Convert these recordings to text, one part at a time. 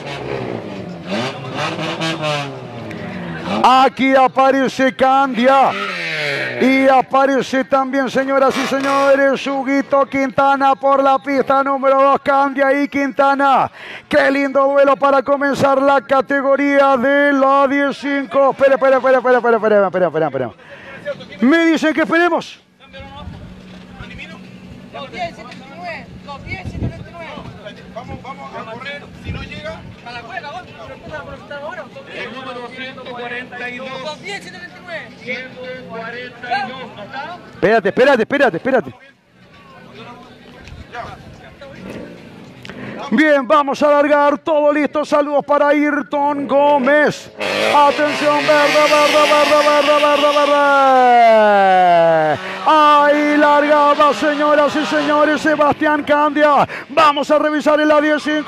Aquí aparece Candia. Y aparece también, señoras y señores, Huguito Quintana por la pista número 2. Candia y Quintana. Qué lindo duelo para comenzar la categoría de la 15. Espera. Me dicen que esperemos. Vamos a correr, si no llega, a la cuerda, el número 142. 142. Espérate. Bien, vamos a largar, todo listo, saludos para Ayrton Gómez. Atención, verde. Ahí largaba, señoras y señores, Sebastián Candia. Vamos a revisar en la 15.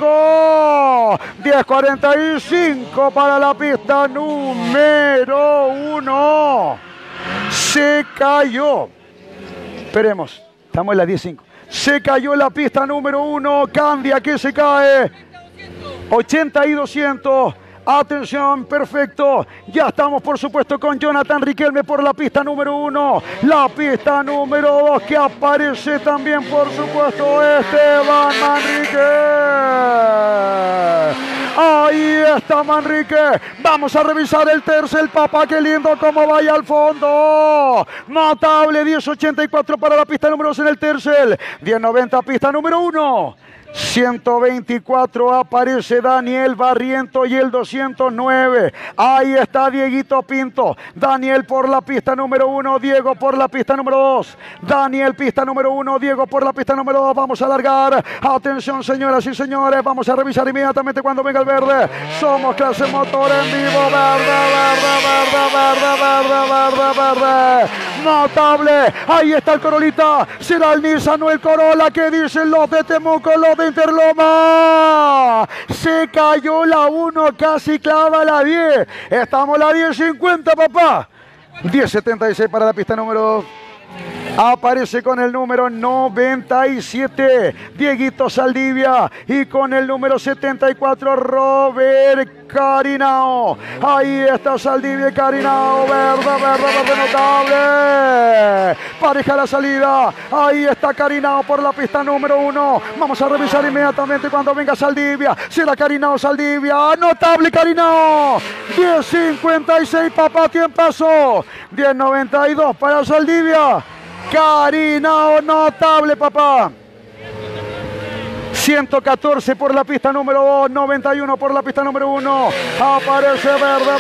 10:45 para la pista número 1. Se cayó. Esperemos, estamos en la 15. Se cayó la pista número 1. Candia que se cae. 80 y 200. Atención, perfecto. Ya estamos, por supuesto, con Jonathan Riquelme por la pista número 1. La pista número 2 que aparece también, por supuesto, Esteban Manrique. Ahí está Manrique. Vamos a revisar el tercer, papá. Qué lindo cómo vaya al fondo. Notable, 10:84 para la pista número 2 en el tercer. 10:90 pista número 1. 124 aparece Daniel Barriento y el 209. Ahí está Dieguito Pinto. Daniel por la pista número 1, Diego por la pista número 2. Daniel pista número 1, Diego por la pista número 2. Vamos a alargar. Atención, señoras y señores. Vamos a revisar inmediatamente cuando venga el verde. Somos Clase Motor en vivo. Verde. Notable. Ahí está el Corolita. Será el Nissan o el Corolla. Que dicen los de Temuco, los de Interloma. Se cayó la 1, casi clava la 10. Estamos en la 10:50, papá. 10:76 para la pista número 2. Aparece con el número 97, Dieguito Saldivia. Y con el número 74, Robert Carinao. Ahí está Saldivia y Carinao. Verde, notable. Pareja la salida. Ahí está Carinao por la pista número 1. Vamos a revisar inmediatamente cuando venga Saldivia. Será Carinao, Saldivia. Notable Carinao. 10:56, papá, tiempazo. 10:92 para Saldivia. Carinao, notable, papá. 114 por la pista número 2, 91 por la pista número 1. Aparece verde.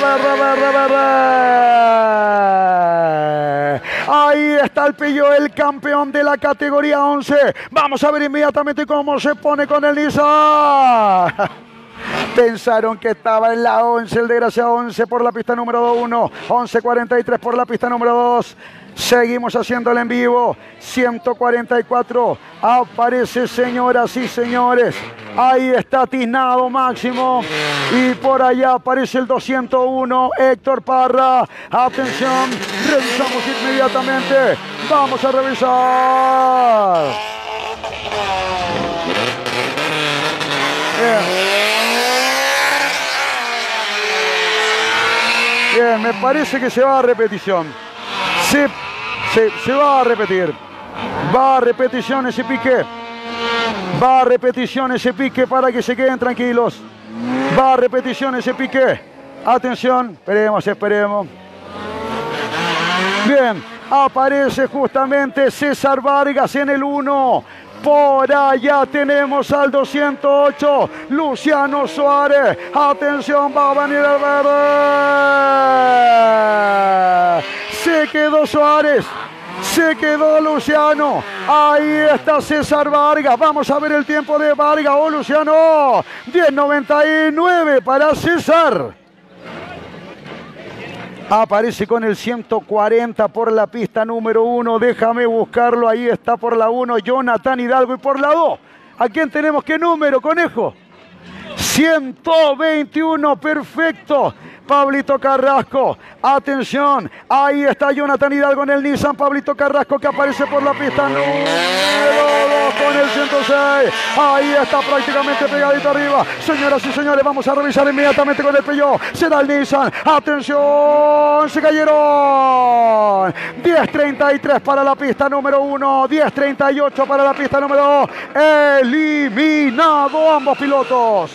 Ahí está el Pillo, el campeón de la categoría 11. Vamos a ver inmediatamente cómo se pone con el Nissan. Pensaron que estaba en la 11, el desgraciado. 11 por la pista número 1, 11:43 por la pista número 2. Seguimos haciéndolo en vivo. 144. Aparece, señoras y señores. Ahí está Tiznado Máximo. Y por allá aparece el 201, Héctor Parra. Atención, revisamos inmediatamente. Vamos a revisar. Bien, me parece que se va a repetición. Se va a repetir. Va a repetición ese pique. Va a repetición ese pique para que se queden tranquilos. Va a repetición ese pique. Atención, esperemos. Bien, aparece justamente César Vargas en el 1. Por allá tenemos al 208, Luciano Suárez. Atención, va a venir el verde. Se quedó Suárez. Se quedó Luciano. Ahí está César Vargas. Vamos a ver el tiempo de Vargas o Luciano. 10:99 para César. Aparece con el 140 por la pista número 1. Déjame buscarlo. Ahí está por la 1, Jonathan Hidalgo. Y por la 2, ¿a quién tenemos? ¿Qué número, conejo? 121, perfecto. Pablito Carrasco, atención, ahí está Jonathan Hidalgo en el Nissan. Pablito Carrasco que aparece por la pista número 2. con el 106. Ahí está prácticamente pegadito arriba. Señoras y señores, vamos a revisar inmediatamente con el Peugeot. Será el Nissan. Atención, se cayeron. 10.33 para la pista número 1. 10.38 para la pista número 2. Eliminado ambos pilotos.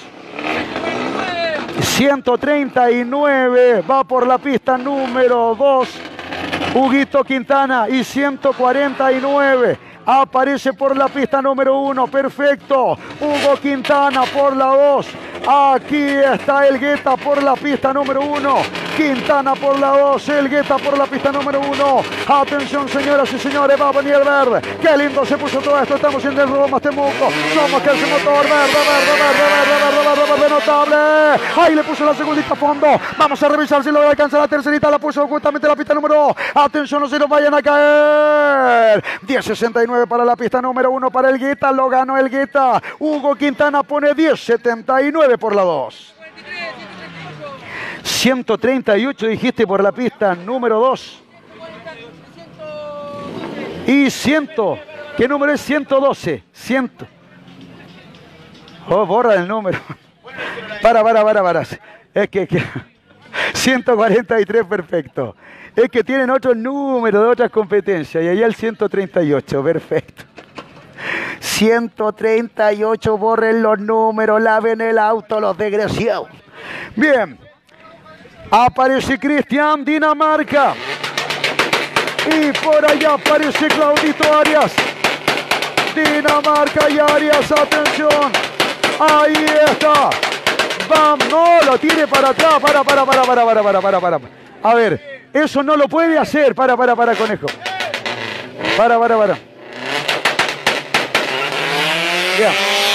139 va por la pista número 2 Huguito Quintana y 149 aparece por la pista número 1. Perfecto, Hugo Quintana por la 2. Aquí está el Guetta por la pista número 1. Quintana por la 2, el Guetta por la pista número 1. Atención, señoras y señores, va a venir el verde. Qué lindo se puso todo esto. Estamos en el Roma Temuco. Somos que ese motor verde, notable. Ahí le puso la segundita a fondo. Vamos a revisar si logra alcanzar la tercerita. La puso justamente la pista número 2. Atención, no se nos vayan a caer. 10.69 para la pista número 1 para el Guetta. Lo ganó el Guetta. Hugo Quintana pone 10.79 por la 2. 138 dijiste por la pista número 2. Y 100. ¿Qué número es? 112. 100. Oh, borra el número. Para. Es que 143, perfecto. Es que tienen otros números de otras competencias. Y allá el 138, perfecto. 138, borren los números, laven el auto, los desgraciados. Bien. Aparece Cristian, Dinamarca. Y por allá aparece Claudito Arias. Dinamarca y Arias, atención. Ahí está. Vamos, no, lo tiene para atrás. Para. A ver, eso no lo puede hacer. Para, conejo. Para. Bien.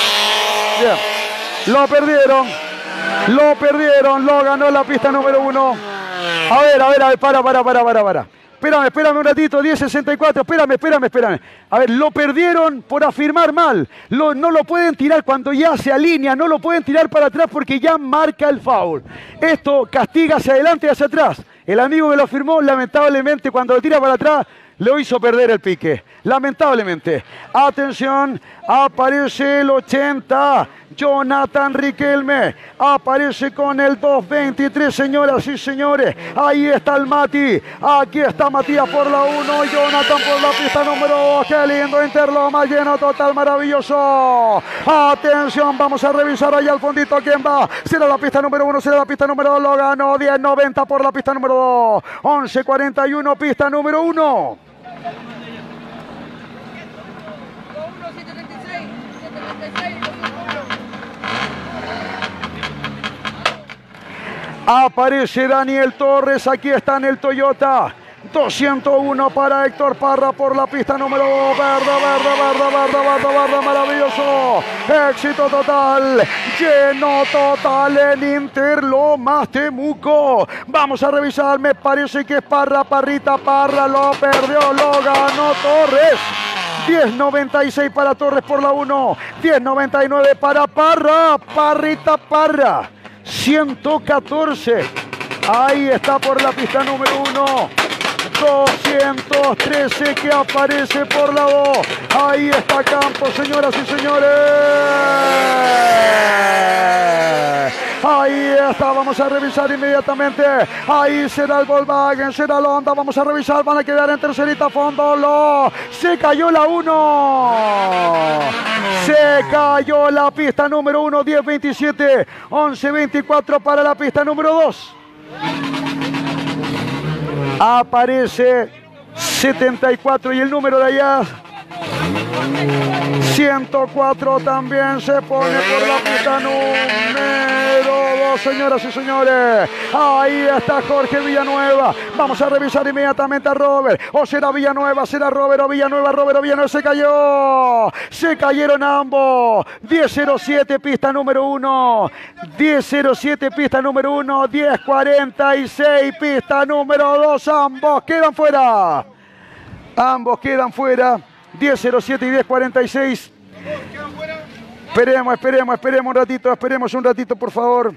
Lo perdieron, lo ganó la pista número 1. A ver, para. Espérame un ratito, 10.64, espérame. A ver, lo perdieron por afirmar mal. No lo pueden tirar cuando ya se alinea, no lo pueden tirar para atrás porque ya marca el foul. Esto castiga hacia adelante y hacia atrás. El amigo que lo firmó, lamentablemente, cuando lo tira para atrás, lo hizo perder el pique. Lamentablemente. Atención, aparece el 80. Jonathan Riquelme aparece con el 2.23, señoras y señores. Ahí está el Mati. Aquí está Matías por la 1. Jonathan por la pista número 2. Qué lindo Interloma, lleno total, maravilloso. Atención, vamos a revisar allá al fondito quién va. Será la pista número 1, será la pista número 2. Lo ganó 10.90 por la pista número 2. 11.41, pista número 1. Aparece Daniel Torres, aquí está en el Toyota. 201 para Héctor Parra por la pista número 2. Verde, maravilloso. Éxito total. Lleno total en Interlomas Temuco. Vamos a revisar, me parece que es Parra, Parra, lo perdió, lo ganó Torres. 10.96 para Torres por la 1. 10.99 para Parra, Parra. 114. Ahí está por la pista número 1. 213 que aparece por la 2. Ahí está Campos, señoras y señores. Ahí está, vamos a revisar inmediatamente. Ahí será el Volkswagen, será el Honda. Vamos a revisar, van a quedar en tercerita a fondo. Se cayó la 1. Se cayó la pista número 1, 10.27. 11.24 para la pista número 2. Aparece 74 y el número de allá 104 también se pone por la pista número 2, señoras y señores. Ahí está Jorge Villanueva. Vamos a revisar inmediatamente a Robert. O será Villanueva, será Robert o Villanueva. Robert o Villanueva se cayó. Se cayeron ambos. 10.07 pista número 1. 10.07 pista número 1. 10.46 pista número 2. Ambos quedan fuera. 10.07 y 10.46. Esperemos un ratito, por favor.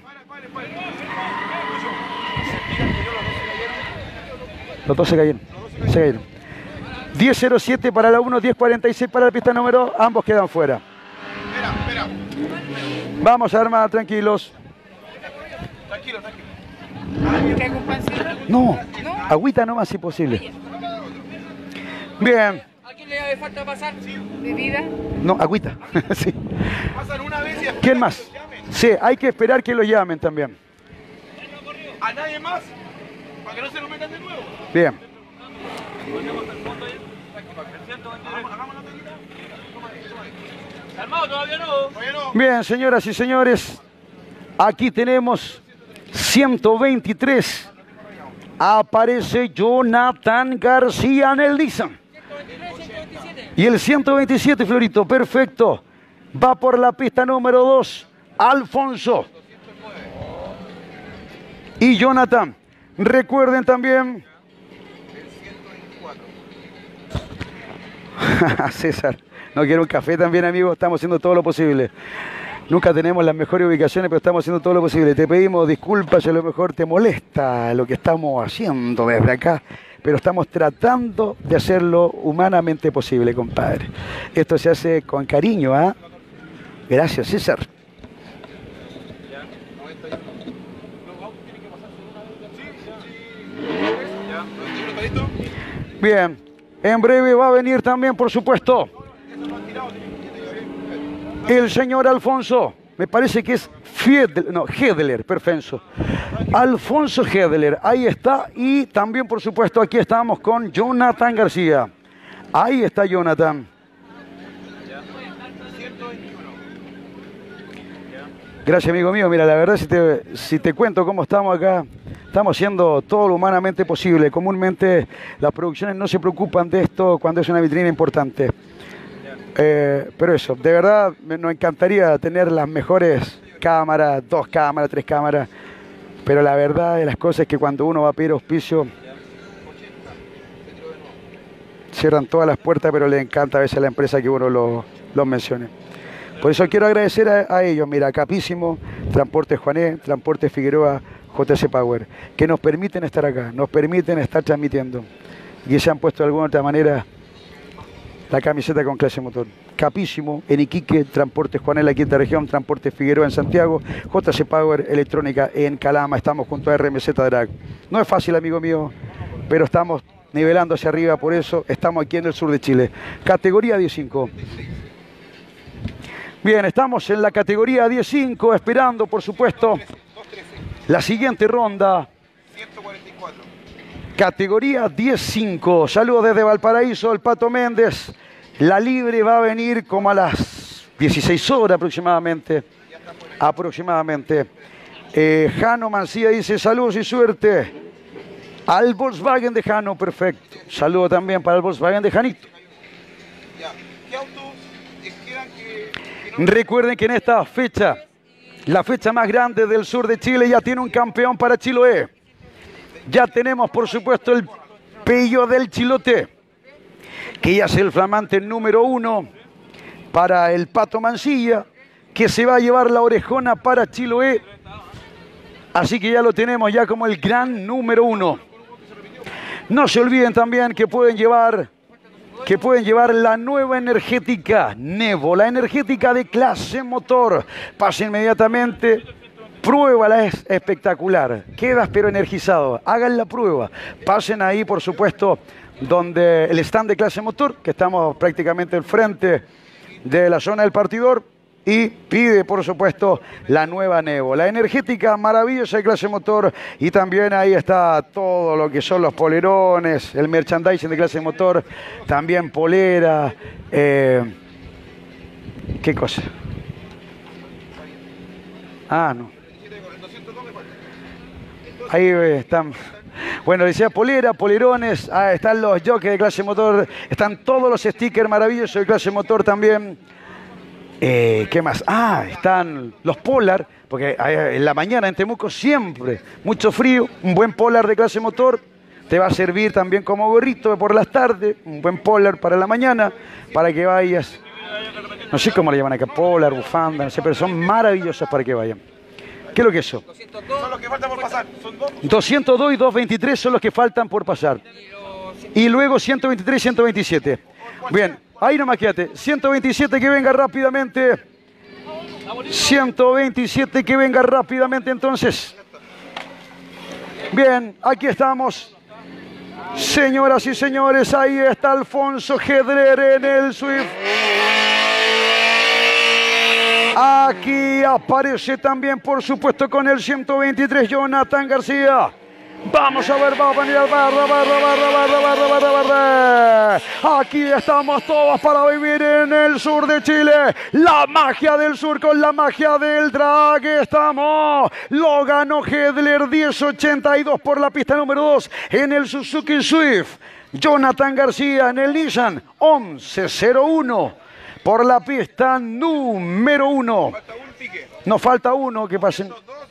Los dos se cayeron. 10.07 para la 1, 10.46 para la pista número. Ambos quedan fuera. Espera. Vamos, Arma, tranquilos. Tranquilo. ¿Qué algún pancito? No, agüita nomás si posible. Bien. ¿A quién le falta pasar? ¿Bebida? No, agüita. Sí. Pasan una vez y después ¿Quién más? Sí, hay que esperar que lo llamen también. ¿A nadie más? Para que no se lo metan de nuevo. Bien. Calmado, todavía no. Bien, señoras y señores. Aquí tenemos 123. Aparece Jonathan García en el Nissan. Y el 127, Florito, perfecto. Va por la pista número 2, Alfonso. Y Jonathan. Recuerden también. César, no quiero un café también, amigo. Estamos haciendo todo lo posible. Nunca tenemos las mejores ubicaciones, pero estamos haciendo todo lo posible. Te pedimos disculpas si a lo mejor te molesta lo que estamos haciendo desde acá, pero estamos tratando de hacerlo humanamente posible, compadre. Esto se hace con cariño, ¿ah? Gracias, César. Bien, en breve va a venir también, por supuesto, el señor Alfonso. Me parece que es Hedler, perfecto. Alfonso Hedler, ahí está. Y también, por supuesto, aquí estamos con Jonathan García. Ahí está Jonathan. Gracias, amigo mío. Mira, la verdad, si te cuento cómo estamos acá, estamos haciendo todo lo humanamente posible. Comúnmente las producciones no se preocupan de esto cuando es una vitrina importante. Pero eso, de verdad nos encantaría tener las mejores cámaras, 2 cámaras, 3 cámaras, pero la verdad de las cosas es que cuando uno va a pedir auspicio cierran todas las puertas, pero le encanta a veces a la empresa que uno los mencione. Por eso quiero agradecer a ellos, mira, Capísimo, Transporte Juané, Transporte Figueroa, JC Power, que nos permiten estar acá, nos permiten estar transmitiendo y se han puesto de alguna otra manera la camiseta con clase motor. Capísimo en Iquique, Transporte Juané en la quinta región, Transporte Figueroa en Santiago, JC Power Electrónica en Calama. Estamos junto a RMZ Drag. No es fácil, amigo mío, pero estamos nivelando hacia arriba, por eso estamos aquí en el sur de Chile. Categoría 15. Bien, estamos en la categoría 15, esperando, por supuesto, la siguiente ronda. 144. Categoría 15. Saludos desde Valparaíso, el Pato Méndez. La libre va a venir como a las 16 horas aproximadamente. Jano Mancía dice saludos y suerte al Volkswagen de Jano, perfecto. Saludo también para el Volkswagen de Janito. Ya. ¿Qué autos quedan Recuerden que en esta fecha, la fecha más grande del sur de Chile, ya tiene un campeón para Chiloé. Ya tenemos, por supuesto, el Pello del Chilote, que ya es el flamante número 1 para el Pato Mancilla, que se va a llevar la orejona para Chiloé. Así que ya lo tenemos ya como el gran número 1. No se olviden también que pueden llevar la nueva energética Nevo, la energética de clase motor. Pasa inmediatamente. Pruébala, es espectacular. Quedas pero energizado. Hagan la prueba. Pasen ahí, por supuesto, donde el stand de clase motor, que estamos prácticamente al frente de la zona del partidor, y pide, por supuesto, la nueva Nevo. La energética maravillosa de clase motor, y también ahí está todo lo que son los polerones, el merchandising de clase motor, también polera. ¿Qué cosa? Ah, no. Ahí están. Bueno, decía polera, polerones, están los jockeys de clase motor, están todos los stickers maravillosos de clase motor también. ¿Qué más? Están los polar, porque en la mañana en Temuco siempre mucho frío, un buen polar de clase motor te va a servir también como gorrito por las tardes, un buen polar para la mañana, para que vayas. No sé cómo le llaman acá, polar, bufanda, no sé, pero son maravillosas para que vayan. ¿Qué es lo que es eso? 202 son los que faltan por pasar. Son 2. 202 y 223 son los que faltan por pasar. Y los Y luego 123 y 127. Bien, ahí nomás quédate. 127 que venga rápidamente. 127 que venga rápidamente entonces. Bien, aquí estamos. Señoras y señores, ahí está Alfonso Hedler en el Swift. Aquí aparece también, por supuesto, con el 123, Jonathan García. Vamos a ver, va a venir al barra. Aquí estamos todos para vivir en el sur de Chile. La magia del sur con la magia del drag. Estamos. Lo ganó Hedler 10.82 por la pista número 2 en el Suzuki Swift. Jonathan García en el Nissan 11.01 por la pista número 1. Nos falta uno que pasen.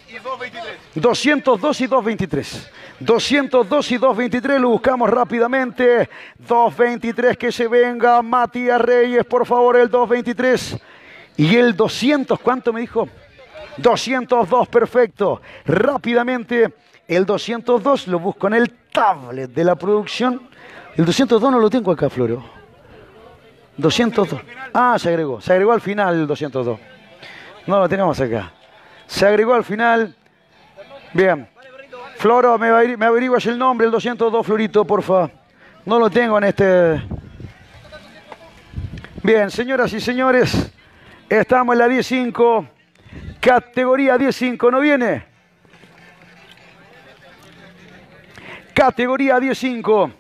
202 y 223. 202 y 223, lo buscamos rápidamente. 223 que se venga. Matías Reyes, por favor, el 223. Y el 200, ¿cuánto me dijo? 202, perfecto. Rápidamente, el 202 lo busco en el tablet de la producción. El 202 no lo tengo acá, Floro. 202. Ah, se agregó al final el 202. No lo tenemos acá. Se agregó al final. Bien. Floro, me averiguas el nombre, el 202, Florito, porfa. No lo tengo en este. Bien, señoras y señores, estamos en la 10.5, categoría 10.5, ¿no viene? Categoría 10.5.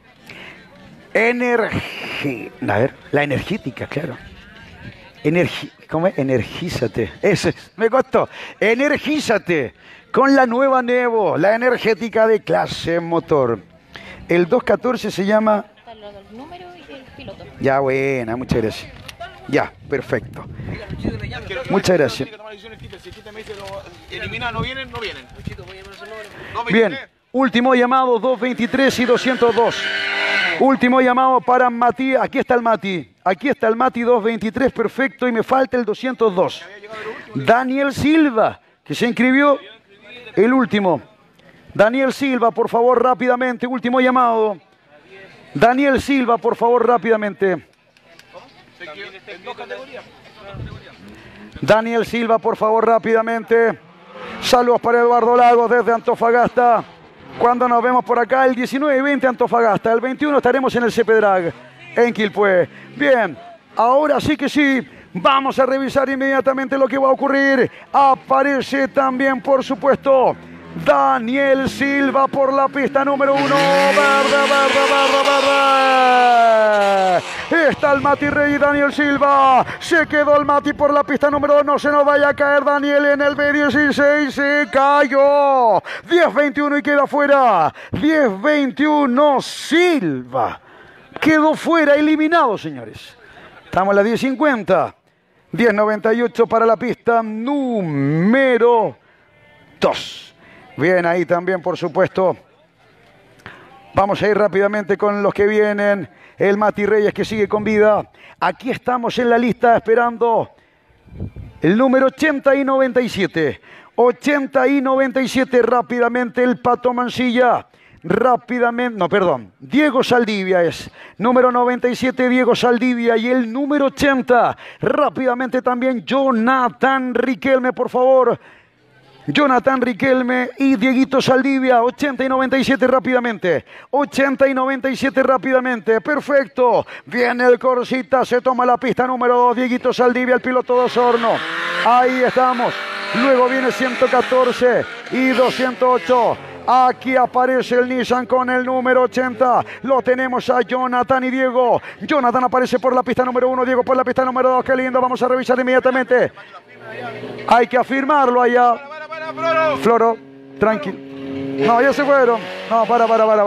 A ver, la energética, claro. ¿Cómo es? Energízate. Ese es, me costó. Energízate con la nueva Nevo, la energética de clase motor. El 214 se llama... El número y el piloto. Ya, buena, muchas gracias. Ya, perfecto. Muchas gracias. Bien, último llamado, 223 y 202. Último llamado para Mati. Aquí está el Mati. Aquí está el Mati 223, perfecto. Y me falta el 202. Daniel Silva, que se inscribió el último. Daniel Silva, por favor, rápidamente. Último llamado. Daniel Silva, por favor, rápidamente. Daniel Silva, por favor, rápidamente. Saludos para Eduardo Lagos desde Antofagasta. Cuando nos vemos por acá, el 19 y 20 Antofagasta. El 21 estaremos en el CP-Drag en Quilpué. Bien, ahora sí que sí. Vamos a revisar inmediatamente lo que va a ocurrir. Aparece también, por supuesto, Daniel Silva por la pista número 1. Verde. Está el Mati Rey y Daniel Silva. Se quedó el Mati por la pista número 2. No se nos vaya a caer Daniel en el B16. Se cayó. 10.21 y queda fuera. 10.21 Silva. Quedó fuera, eliminado, señores. Estamos en la 10.50. 10.98 para la pista número 2. Bien, ahí también, por supuesto. Vamos a ir rápidamente con los que vienen. El Mati Reyes que sigue con vida. Aquí estamos en la lista esperando el número 80 y 97. 80 y 97 rápidamente el Pato Mancilla. Rápidamente, no, perdón, Diego Saldivia es número 97, Diego Saldivia, y el número 80, rápidamente también Jonathan Riquelme, por favor. Jonathan Riquelme y Dieguito Saldivia, 80 y 97 rápidamente. 80 y 97 rápidamente, perfecto. Viene el Corsita, se toma la pista número 2, Dieguito Saldivia, el piloto de Osorno. Ahí estamos. Luego viene 114 y 208. Aquí aparece el Nissan con el número 80. Lo tenemos a Jonathan y Diego. Jonathan aparece por la pista número 1, Diego por la pista número 2. Qué lindo, vamos a revisar inmediatamente. Hay que afirmarlo allá. Floro, tranquilo. No, ya se fueron. No, para.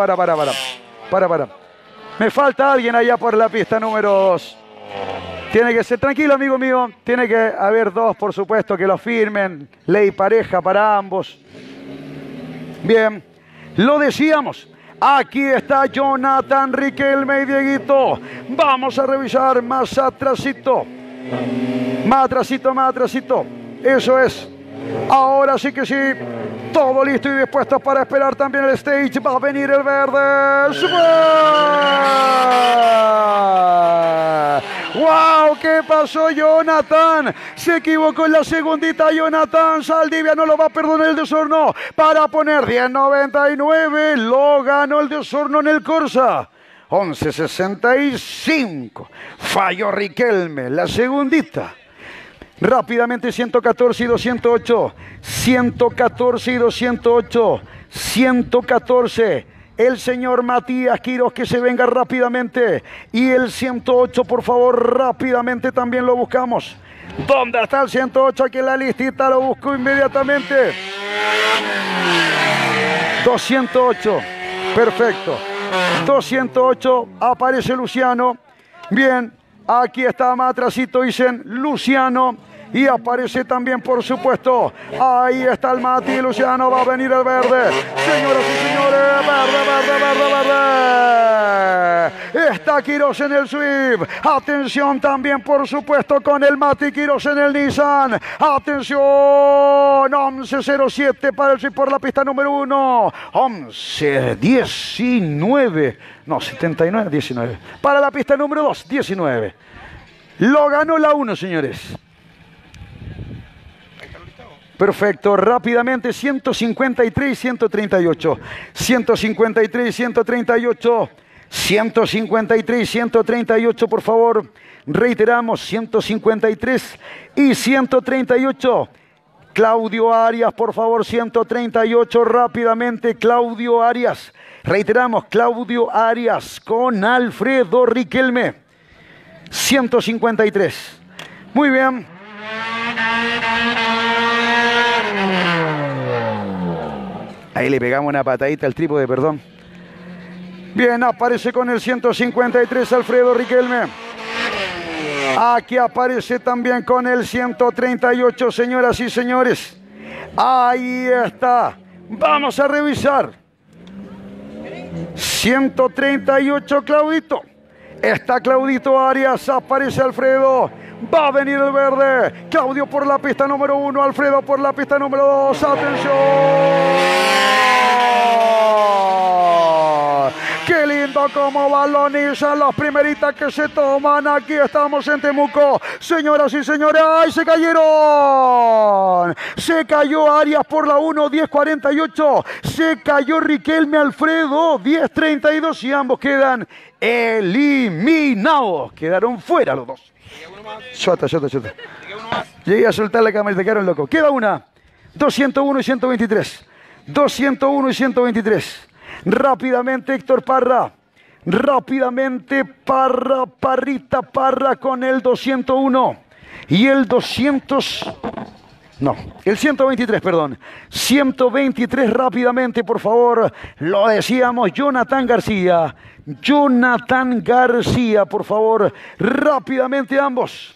Me falta alguien allá por la pista número 2. Tiene que ser, tranquilo, amigo mío. Tiene que haber dos, por supuesto, que lo firmen. Ley pareja para ambos. Bien, lo decíamos. Aquí está Jonathan Riquelme y Dieguito. Vamos a revisar más atrasito. Más atrasito. Eso es. Ahora sí que sí. Todo listo y dispuesto para esperar también el stage. Va a venir el verde. ¡Wow! ¿Qué pasó, Jonathan? Se equivocó en la segundita, Jonathan. Saldivia no lo va a perdonar el de Osorno para poner 10.99. Lo ganó el de Osorno en el Corsa. 11.65. Falló Riquelme. La segundita. Rápidamente 114 y 208. 114 y 208. 114. El señor Matías Quiroz que se venga rápidamente. Y el 108, por favor, rápidamente también lo buscamos. ¿Dónde está el 108? Aquí en la listita lo busco inmediatamente. 208. Perfecto. 208. Aparece Luciano. Bien. Aquí está más atrásito, dicen Luciano. Y aparece también, por supuesto, ahí está el Mati, Luciano, va a venir el verde. Señoras y señores, verde, verde, verde, verde. Está Quiroz en el Swift. Atención también, por supuesto, con el Mati Quiroz en el Nissan. Atención, 11.07 para el Swift por la pista número 1. 11.19. No, 79, 19. Para la pista número 2, 19. Lo ganó la 1, señores. Perfecto, rápidamente 153, 138. 153, 138. 153, 138, por favor. Reiteramos, 153 y 138. Claudio Arias, por favor, 138, rápidamente, Claudio Arias. Reiteramos, Claudio Arias con Alfredo Riquelme. 153. Muy bien. Ahí le pegamos una patadita al trípode, perdón. Bien, aparece con el 153 Alfredo Riquelme. Aquí aparece también con el 138, señoras y señores. Ahí está. Vamos a revisar. 138, Claudito. Está Claudito Arias, aparece Alfredo. Va a venir el verde. Claudio por la pista número 1, Alfredo por la pista número 2. ¡Atención! ¡Qué lindo cómo balonizan las primeritas que se toman! Aquí estamos en Temuco. Señoras y señores, ¡ay, se cayeron! Se cayó Arias por la 1, 10.48. Se cayó Riquelme, Alfredo, 10.32. Y ambos quedan eliminados. Quedaron fuera los dos. Chota. Llegué a soltar la cámara y te quedaron loco. Queda una. 201 y 123. 201 y 123. Rápidamente Héctor Parra. Rápidamente Parrita Parra con el 201. Y el 200... No, el 123, perdón. 123 rápidamente, por favor. Lo decíamos, Jonathan García. Jonathan García, por favor. Rápidamente ambos.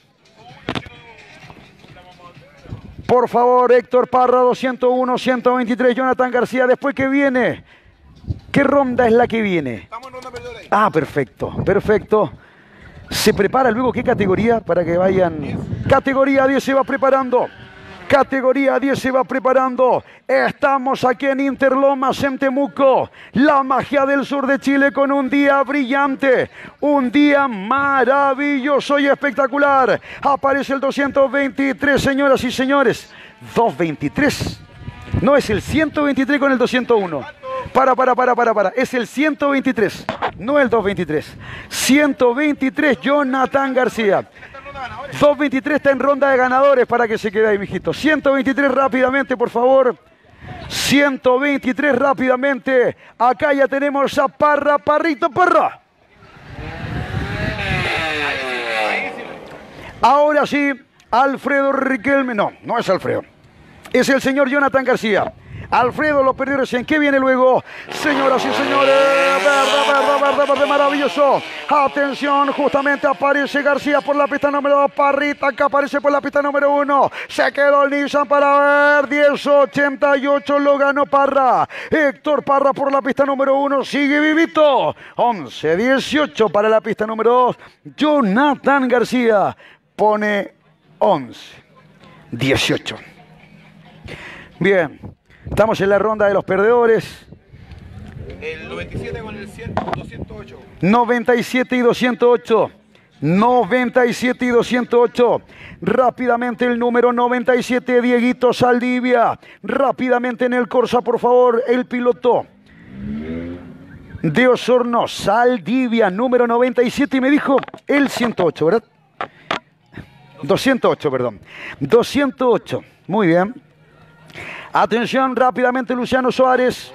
Por favor, Héctor Parra, 201, 123. Jonathan García, después que viene. ¿Qué ronda es la que viene? Estamos en ronda perdedora. Ah, perfecto, perfecto. Se prepara luego, ¿qué categoría? Para que vayan. Categoría 10 se va preparando. Categoría 10 se va preparando. Estamos aquí en Interlomas, en Temuco. La magia del sur de Chile con un día brillante. Un día maravilloso y espectacular. Aparece el 223, señoras y señores. 223. No, es el 123 con el 201. Para. Es el 123, no el 223. 123, Jonathan García. 223 está en ronda de ganadores para que se quede ahí, mijito. 123 rápidamente, por favor. 123 rápidamente. Acá ya tenemos a Parrita Parra. Ahora sí, Alfredo Riquelme. No, no es Alfredo. Es el señor Jonathan García. Alfredo lo perdió recién. ¿Qué viene luego? Señoras y señores, verde, maravilloso. Atención, justamente aparece García por la pista número 2. Parrita que aparece por la pista número 1. Se quedó el Nissan para ver. 10.88 lo ganó Parra. Héctor Parra por la pista número 1. Sigue vivito. 11.18 para la pista número 2. Jonathan García pone 11.18. Bien. Estamos en la ronda de los perdedores. El 97 con el 100, 208. 97 y 208. 97 y 208. Rápidamente el número 97, Dieguito Saldivia. Rápidamente en el Corsa, por favor, el piloto de Osorno, Saldivia, número 97. Y me dijo el 108, ¿verdad? 208, perdón. 208. Muy bien. Atención, rápidamente Luciano Suárez.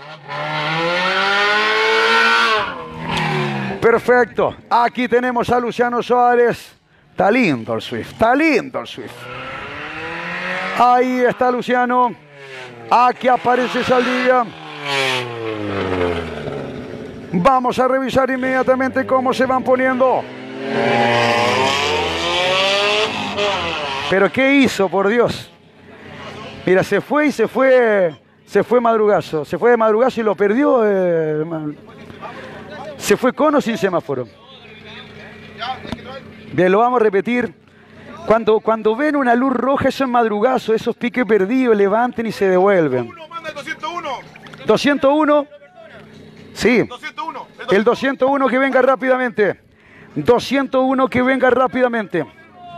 Perfecto. Aquí tenemos a Luciano Suárez. Está lindo el Swift. Está lindo el Swift. Ahí está Luciano. Aquí aparece Saldivia. Vamos a revisar inmediatamente cómo se van poniendo. Pero ¿qué hizo, por Dios? Mira, se fue y se fue Madrugazo. Se fue de Madrugazo y lo perdió. Se fue con o sin semáforo. Bien, lo vamos a repetir. Cuando ven una luz roja, eso es Madrugazo, esos piques perdidos, levanten y se devuelven. 201. Sí. 201. El 201 que venga rápidamente. 201 que venga rápidamente.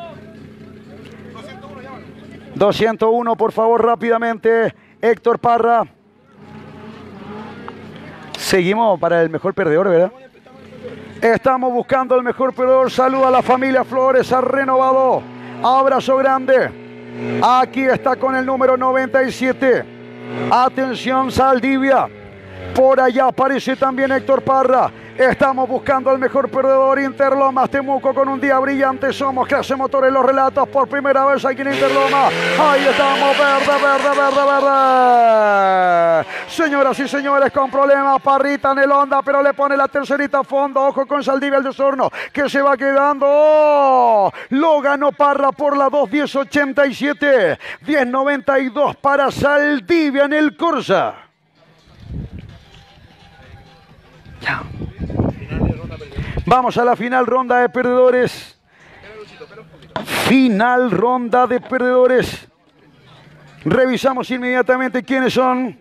201, por favor, rápidamente. Héctor Parra. Seguimos para el mejor perdedor, ¿verdad? Estamos buscando el mejor perdedor. Saluda a la familia Flores, ha renovado. Abrazo grande. Aquí está con el número 97. Atención, Saldivia. Por allá aparece también Héctor Parra. Estamos buscando al mejor perdedor. Interlomas, Temuco, con un día brillante. Somos Clase Motor en los relatos por primera vez aquí en Interlomas. Ahí estamos, verde, verde, verde, verde. Señoras y señores, con problemas, Parrita en el Honda, pero le pone la tercerita a fondo. Ojo con Saldivia, el de Osorno, que se va quedando. ¡Oh! Lo ganó Parra por la 2:10:87. 10:92 para Saldivia en el Corsa. Ya. Vamos a la final ronda de perdedores. Final ronda de perdedores. Revisamos inmediatamente quiénes son.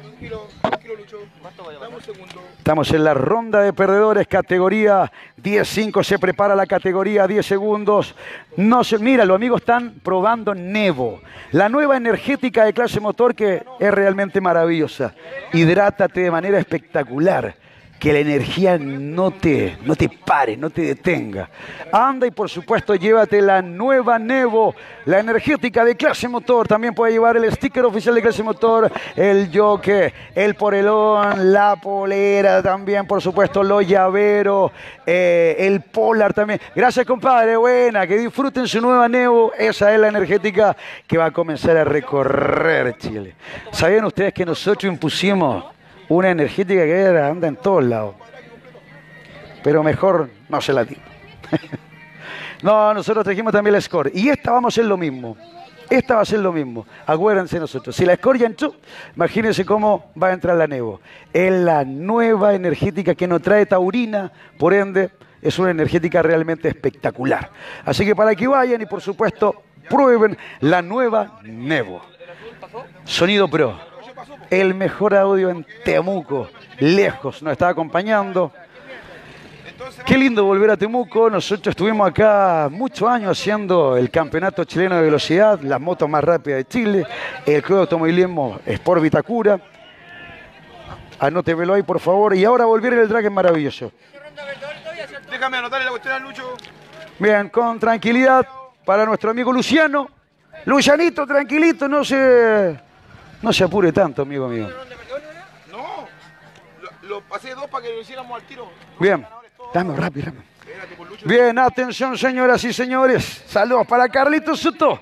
Estamos en la ronda de perdedores, categoría 10.5. Se prepara la categoría 10 segundos. No se, mira, los amigos están probando Nevo, la nueva energética de Clase Motor, que es realmente maravillosa. Hidrátate de manera espectacular. Que la energía no te pare, no te detenga. Anda y por supuesto llévate la nueva Nevo, la energética de Clase Motor. También puedes llevar el sticker oficial de Clase Motor, el jockey, el porelón, la polera también, por supuesto, los llaveros, el polar también. Gracias, compadre, buena, que disfruten su nueva Nevo. Esa es la energética que va a comenzar a recorrer Chile. ¿Sabían ustedes que nosotros impusimos una energética que anda en todos lados? Pero mejor no se la digo. No, nosotros trajimos también la Score. Y esta vamos a hacer lo mismo. Esta va a ser lo mismo. Acuérdense nosotros. Si la Score ya entró, imagínense cómo va a entrar la Nevo. Es la nueva energética que nos trae taurina. Por ende, es una energética realmente espectacular. Así que para que vayan y por supuesto prueben la nueva Nevo. Sonido Pro. El mejor audio en Temuco, lejos, nos está acompañando. Qué lindo volver a Temuco. Nosotros estuvimos acá muchos años haciendo el campeonato chileno de velocidad, las motos más rápidas de Chile, el club de automovilismo Sport Vitacura. Anótemelo ahí, por favor. Y ahora volver en el drag es maravilloso. Déjame anotarle la cuestión a Lucho. Bien, con tranquilidad para nuestro amigo Luciano. Lucianito, tranquilito, no se apure tanto, amigo mío. No, lo pasé dos para que lo hiciéramos al tiro. Bien, dame rápido. Bien, atención, señoras y señores. Saludos para Carlitos Soto.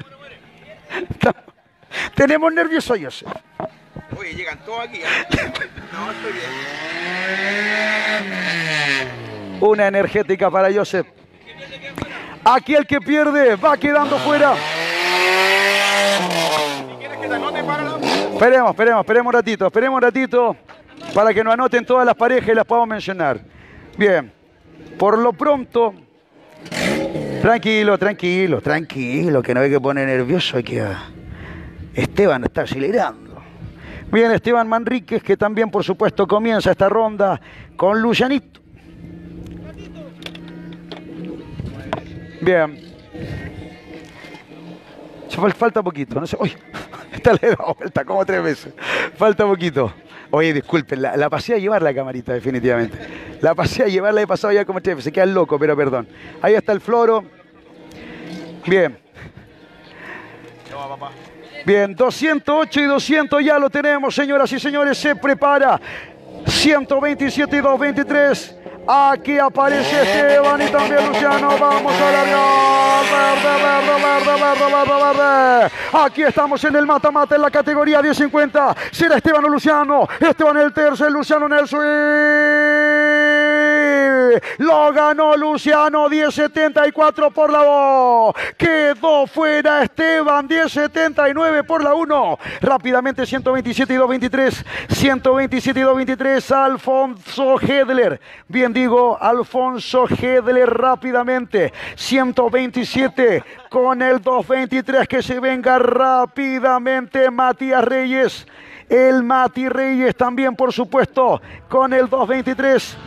Tenemos nervioso, Joseph. Oye, llegan todos aquí. No, estoy bien. Una energética para Joseph. Aquí el que pierde va quedando fuera. Esperemos un ratito para que nos anoten todas las parejas y las podamos mencionar. Bien, por lo pronto, tranquilo, que no hay que poner nervioso, hay que Esteban está acelerando. Bien, Esteban Manríquez, que también, por supuesto, comienza esta ronda con Lucianito. Bien. Falta poquito. No sé. Uy, esta le he dado vuelta como 3 veces. Falta poquito. Oye, disculpen, la pasé a llevar la camarita, definitivamente. La pasé a llevar, la he pasado ya como 3 veces. Se queda loco, pero perdón. Ahí está el floro. Bien. Bien, 208 y 200 ya lo tenemos, señoras y señores. Se prepara. 127 y 223. Aquí aparece Esteban y también Luciano. Vamos a verde. Aquí estamos en el mata-mata en la categoría 10-50. ¿Será Esteban o Luciano? Esteban el tercer, Luciano en el swing. Lo ganó Luciano, 10.74 por la 2. Quedó fuera Esteban, 10.79 por la 1. Rápidamente 127 y 223. 127 y 223. Alfonso Hedler. Bien digo, Alfonso Hedler rápidamente. 127 con el 223. Que se venga rápidamente Matías Reyes. El Mati Reyes también, por supuesto, con el 223.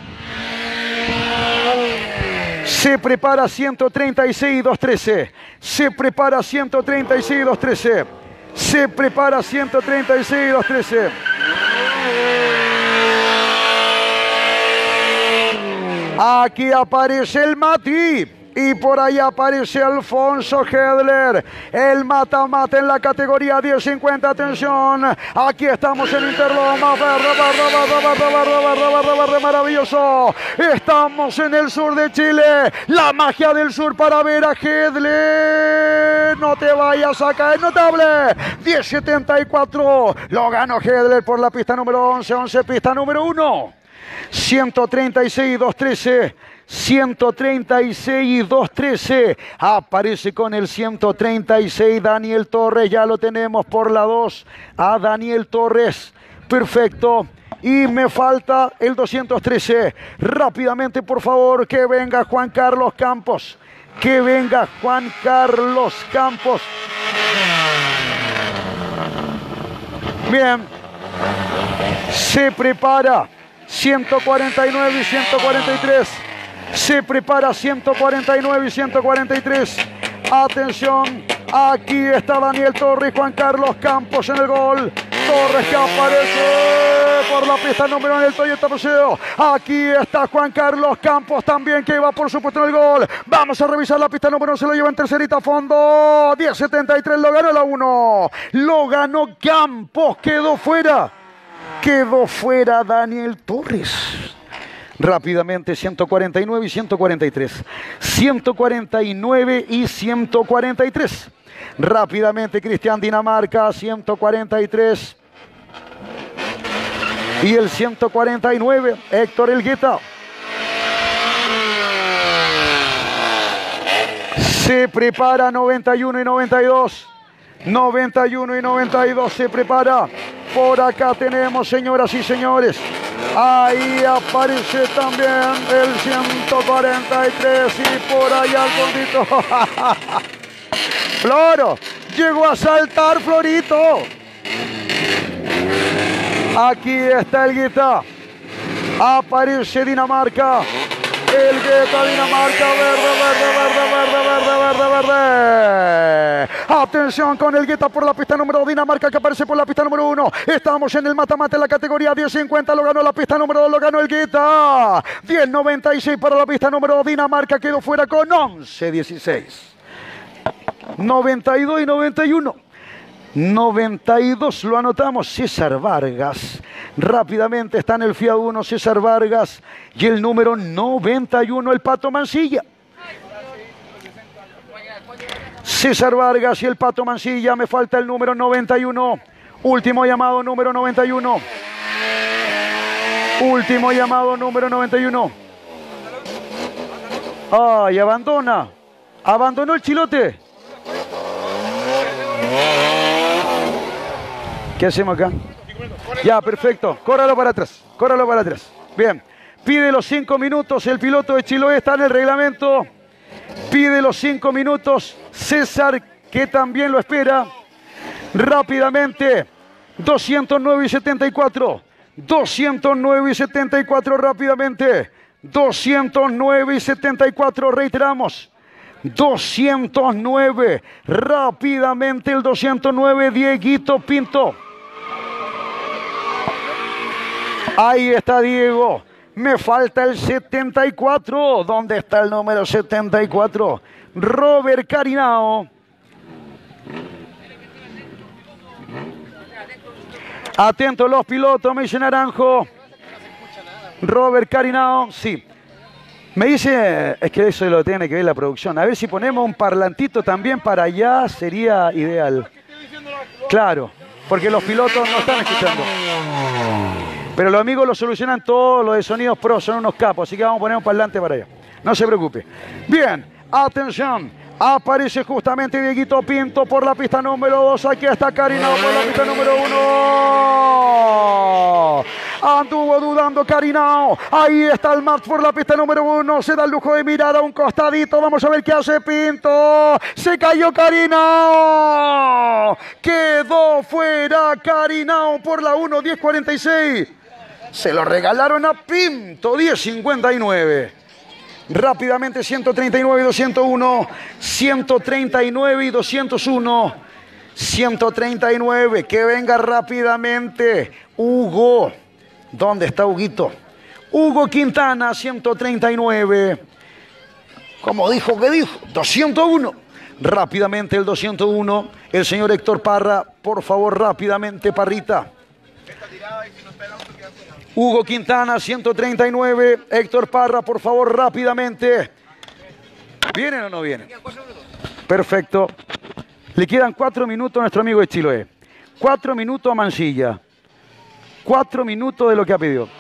Se prepara 136 y 213. Se prepara 136 y 213. Se prepara 136 y 213. Aquí aparece el Mati. Y por ahí aparece Alfonso Hedler, el mata-mata en la categoría 10-50. Atención, aquí estamos en Interloma, verde, maravilloso. Estamos en el sur de Chile, la magia del sur para ver a Hedler. No te vayas a caer, notable. 10.74, lo ganó Hedler por la pista número 11, pista número 1. 136 y 213. 136 y 213. Aparece con el 136 Daniel Torres. Ya lo tenemos por la 2 a Daniel Torres. Perfecto. Y me falta el 213. Rápidamente, por favor, que venga Juan Carlos Campos. Que venga Juan Carlos Campos. Bien. Se prepara 149 y 143. Se prepara 149 y 143. Atención, aquí está Daniel Torres y Juan Carlos Campos en el gol. Torres que aparece por la pista número 1 del Toyota Paseo. Aquí está Juan Carlos Campos también, que va por supuesto en el gol. Vamos a revisar la pista número 1, se lo lleva en tercerita a fondo. 10.73, lo ganó la 1. Lo ganó Campos, quedó fuera. Quedó fuera Daniel Torres. Rápidamente 149 y 143. 149 y 143. Rápidamente Cristian Dinamarca, 143. Y el 149, Héctor Elgueta. Se prepara 91 y 92. 91 y 92 se prepara. Por acá tenemos, señoras y señores. Ahí aparece también el 143 y por ahí al fondito. Floro, llegó a saltar Florito. Aquí está el Gueta. Aparece Dinamarca. El Gueta, Dinamarca, verde. Atención con el Gueta por la pista número 2, Dinamarca que aparece por la pista número 1. Estamos en el mata-mata en la categoría 10.50, lo ganó la pista número 2, lo ganó el Gueta. 10.96 para la pista número 2, Dinamarca quedó fuera con 11.16. 92 y 91. 92 lo anotamos, César Vargas. Rápidamente está en el FIA 1 César Vargas y el número 91 el Pato Mancilla. César Vargas y el Pato Mancilla. Me falta el número 91. Último llamado, número 91. Último llamado, número 91. Ay, abandona. Abandonó el chilote. ¿Qué hacemos acá? Ya, perfecto. Córralo para atrás. Córralo para atrás. Bien. Pide los 5 minutos. El piloto de Chiloé está en el reglamento. Pide los 5 minutos. César, que también lo espera. Rápidamente. 209 y 74. 209 y 74 rápidamente. 209 y 74, reiteramos. 209. Rápidamente el 209, Dieguito Pinto. Ahí está Diego. Me falta el 74. ¿Dónde está el número 74? Robert Carinao. Atentos los pilotos, me dice Naranjo. Robert Carinao, sí. Me dice, es que eso lo tiene que ver la producción. A ver si ponemos un parlantito también para allá, sería ideal. Claro, porque los pilotos no están escuchando. Pero los amigos lo solucionan todo, lo de Sonidos Pro, son unos capos, así que vamos a poner un parlante para allá. No se preocupe. Bien, atención. Aparece justamente Dieguito Pinto por la pista número 2. Aquí está Carinao por la pista número 1. Anduvo dudando Carinao. Ahí está el March por la pista número 1. Se da el lujo de mirar a un costadito. Vamos a ver qué hace Pinto. Se cayó Carinao. Quedó fuera Carinao por la 1. 10.46. Se lo regalaron a Pinto. 10.59. Rápidamente 139 y 201, 139 y 201, 139, que venga rápidamente Hugo. ¿Dónde está Huguito? Hugo Quintana, 139. ¿Cómo dijo? ¿Qué dijo? 201. Rápidamente el 201, el señor Héctor Parra, por favor, rápidamente, Parrita. Hugo Quintana, 139. Héctor Parra, por favor, rápidamente. ¿Vienen o no vienen? Perfecto. Le quedan 4 minutos a nuestro amigo de Chiloé. 4 minutos a Mansilla. 4 minutos de lo que ha pedido.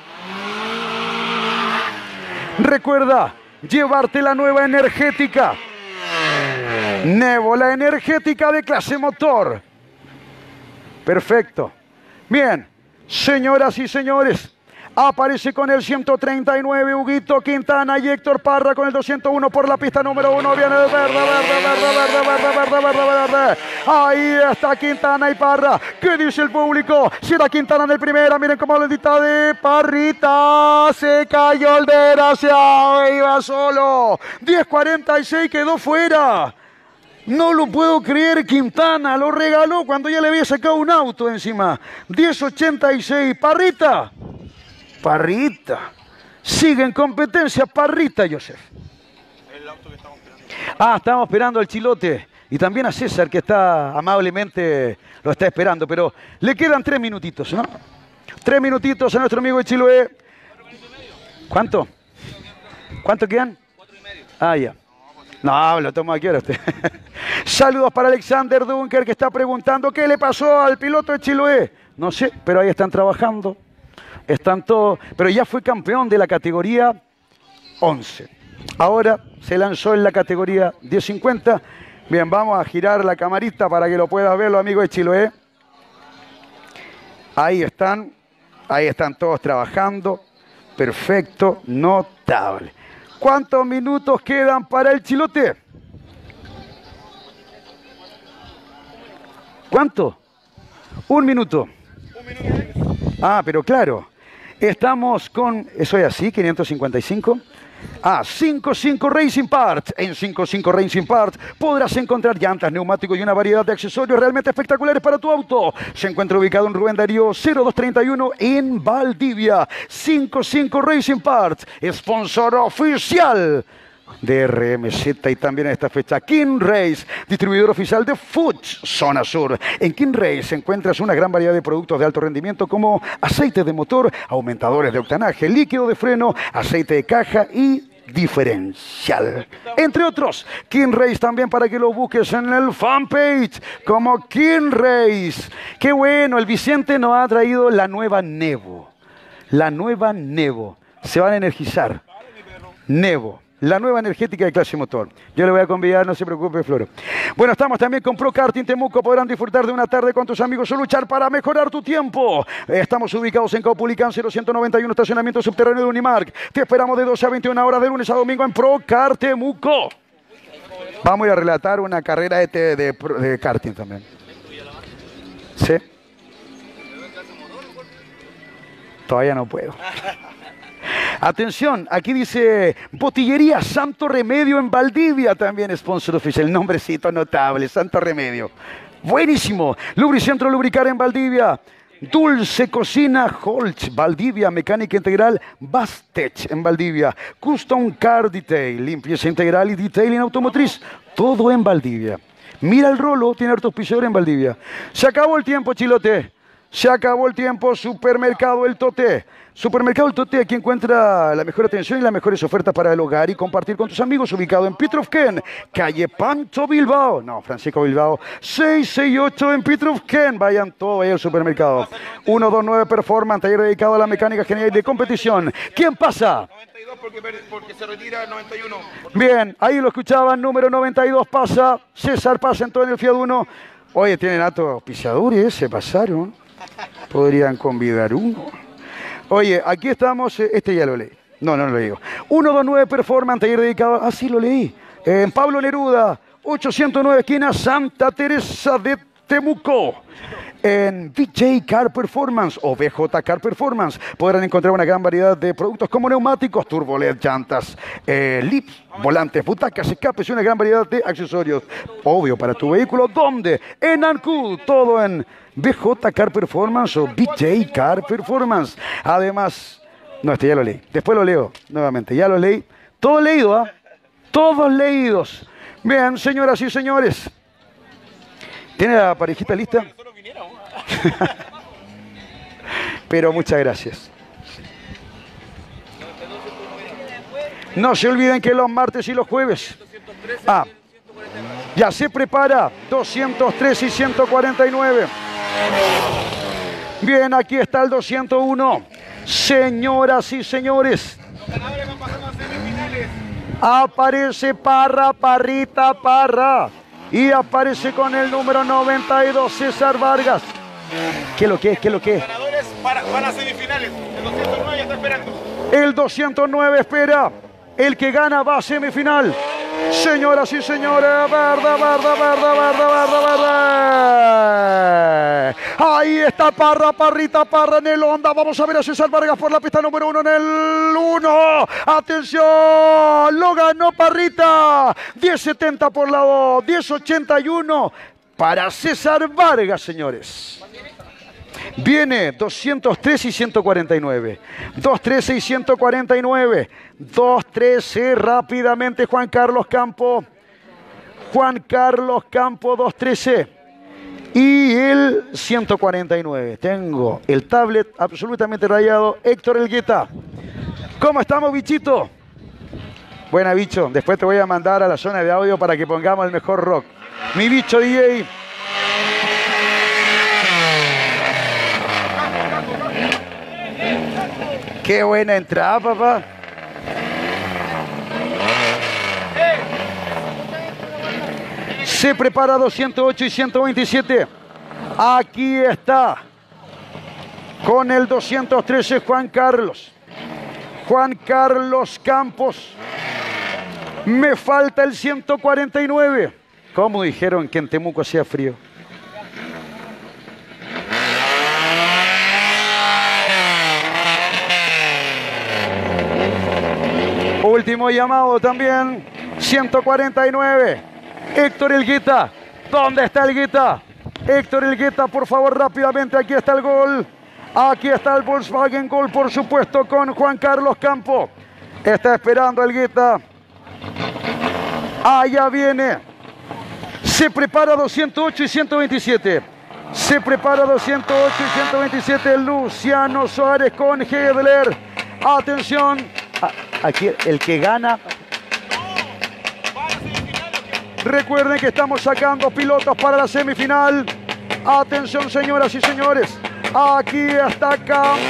Recuerda llevarte la nueva energética. Nevo, la energética de clase motor. Perfecto. Bien, señoras y señores. Aparece con el 139 Huguito Quintana y Héctor Parra con el 201 por la pista número 1. Viene el verde. Ahí está Quintana y Parra. ¿Qué dice el público? Será Quintana en el primera. Miren cómo le dicta de Parrita. Se cayó el desgraciado. Iba solo. 10.46, quedó fuera. No lo puedo creer, Quintana lo regaló cuando ya le había sacado un auto encima. 10.86, Parrita. Parrita. Sigue en competencia Parrita, Joseph. El auto que estamos esperando. Estamos esperando al Chilote. Y también a César, que está amablemente lo está esperando. Pero le quedan 3 minutitos, ¿no? 3 minutitos a nuestro amigo de Chiloé. ¿Cuánto? ¿Cuánto quedan? 4:30. Ya. No, lo tomo aquí ahora usted. Saludos para Alexander Dunker, que está preguntando qué le pasó al piloto de Chiloé. No sé, pero ahí están trabajando. Están todos, pero ya fue campeón de la categoría 11. Ahora se lanzó en la categoría 10.50. Bien, vamos a girar la camarita para que lo puedan ver los amigos de Chiloé. Ahí están todos trabajando. Perfecto, notable. ¿Cuántos minutos quedan para el Chilote? ¿Cuánto? 1 minuto. Pero claro. Estamos con, ¿eso es así? 555. 55 Racing Parts. En 55 Racing Parts podrás encontrar llantas, neumáticos y una variedad de accesorios realmente espectaculares para tu auto. Se encuentra ubicado en Rubén Darío 0231 en Valdivia. 55 Racing Parts, sponsor oficial de RMZ y también en esta fecha King Race, distribuidor oficial de Fuchs Zona Sur. En King Race encuentras una gran variedad de productos de alto rendimiento como aceites de motor, aumentadores de octanaje, líquido de freno, aceite de caja y diferencial, entre otros. King Race también para que lo busques en el fanpage como King Race. Qué bueno, el Vicente nos ha traído la nueva Nevo. La nueva Nevo. Se van a energizar. Nevo. La nueva energética de clase motor. Yo le voy a convidar, no se preocupe, Floro. Bueno, estamos también con Pro Karting Temuco. Podrán disfrutar de una tarde con tus amigos o luchar para mejorar tu tiempo. Estamos ubicados en Caupolicán 0191, estacionamiento subterráneo de Unimark. Te esperamos de 12 a 21 horas de lunes a domingo en Pro Kart Temuco. Vamos a ir a relatar una carrera de karting también. ¿Sí? Todavía no puedo. Atención, aquí dice Botillería Santo Remedio en Valdivia, también sponsor oficial, nombrecito notable, Santo Remedio. Buenísimo. Lubricentro Lubricar en Valdivia. Dulce Cocina Holtz, Valdivia. Mecánica Integral Bastech en Valdivia. Custom Car Detail, limpieza integral y detailing automotriz. Todo en Valdivia. Mira el Rolo, tiene hartos pisadores en Valdivia. Se acabó el tiempo, Chilote. Se acabó el tiempo. Supermercado El Toté. Supermercado El Toté, aquí encuentra la mejor atención y las mejores ofertas para el hogar y compartir con tus amigos. Ubicado en Pitrufquén, calle Pancho Bilbao. No, Francisco Bilbao. 668 en Pitrufquén. Vayan todos ahí al supermercado. 129 Performance, taller dedicado a la mecánica general y de competición. ¿Quién pasa? 92 porque se retira el 91. Bien, ahí lo escuchaban. Número 92 pasa. César pasa entonces en el Fiat Uno. Oye, tienen altos pisadores, se pasaron. Podrían convidar uno. Oye, aquí estamos, este ya lo leí. No lo digo. 129 Performance, taller dedicado. Ah, sí, lo leí. En Pablo Neruda, 809 esquina Santa Teresa de Temuco. En VJ Car Performance o VJ Car Performance podrán encontrar una gran variedad de productos como neumáticos, turbolet, llantas, lips, volantes, butacas, escapes y una gran variedad de accesorios. Obvio, para tu vehículo. ¿Dónde? En Ancud. Todo en VJ Car Performance o VJ Car Performance. Además, no, este ya lo leí. Después lo leo nuevamente. Ya lo leí. Todo leído, ¿ah? Todos leídos. Bien, señoras y señores. ¿Tiene la parejita lista? Pero muchas gracias. No se olviden que los martes y los jueves. Ya se prepara 203 y 149. Bien, aquí está el 201. Señoras y señores. Los ganadores van a pasar a las semifinales. Aparece Parra, Parrita, Parra. Y aparece con el número 92, César Vargas. ¿Qué es lo que es? ¿Qué es lo que es? Los ganadores van a semifinales. El 209 ya está esperando. El 209 espera. El que gana va a semifinal. Señoras y señores, verde. Ahí está Parra, Parrita, Parra en el Honda. Vamos a ver a César Vargas por la pista número 1 en el 1. Atención, lo ganó Parrita. 10.70 por la 2, 10.81 para César Vargas, señores. Viene 203 y 149. 213 y 149. 213 rápidamente Juan Carlos Campo. Juan Carlos Campo 213. Y el 149. Tengo el tablet absolutamente rayado. Héctor Elgueta. ¿Cómo estamos, bichito? Buena, bicho. Después te voy a mandar a la zona de audio para que pongamos el mejor rock. Mi bicho DJ. Qué buena entrada, papá. Se prepara 208 y 127. Aquí está. Con el 213 Juan Carlos. Juan Carlos Campos. Me falta el 149. ¿Cómo dijeron que en Temuco hacía frío? Último llamado también. 149. Héctor Elgueta. ¿Dónde está Elgueta? Héctor Elgueta, por favor, rápidamente. Aquí está el gol. Aquí está el Volkswagen Gol, por supuesto, con Juan Carlos Campo. Está esperando Elgueta. Allá viene. Se prepara 208 y 127. Se prepara 208 y 127. Luciano Suárez con Hedler. Atención. Aquí el que gana. Recuerden que estamos sacando pilotos para la semifinal. Atención, señoras y señores. Aquí está Campo.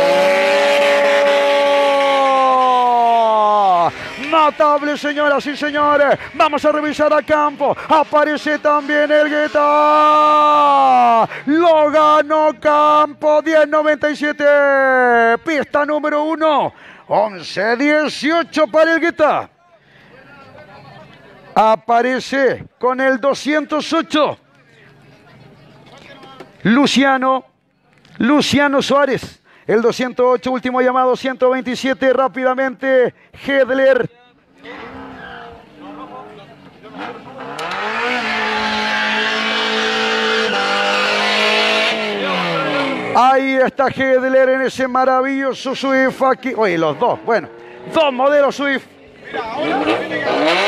Notable, señoras y señores. Vamos a revisar a Campo. Aparece también Elgueta. Lo ganó Campo. 10.97. Pista número 1. 11.18 para Elgueta. Aparece con el 208. Luciano Suárez. El 208, último llamado, 127, rápidamente, Hedler. Ahí está Hedler en ese maravilloso Swift aquí. Oye, los dos, bueno, dos modelos Swift. Mira, ahora tiene que...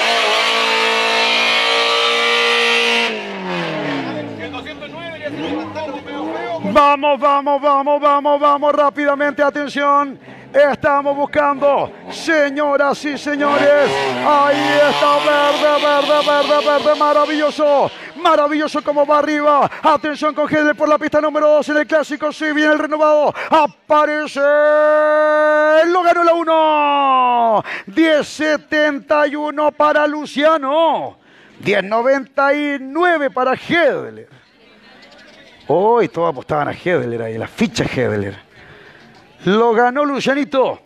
El 209 ya se levantó, medio feo. Vamos, rápidamente, atención. Estamos buscando, señoras y señores. Ahí está, verde, maravilloso como va arriba. Atención con Hedler por la pista número 2 en el clásico. Sí, viene el renovado. Aparece. Lo ganó la 1. 10.71 para Luciano. 10.99 para Hedler. Hoy todos apostaban a Hedler ahí, la ficha Hedler. Lo ganó Lucianito.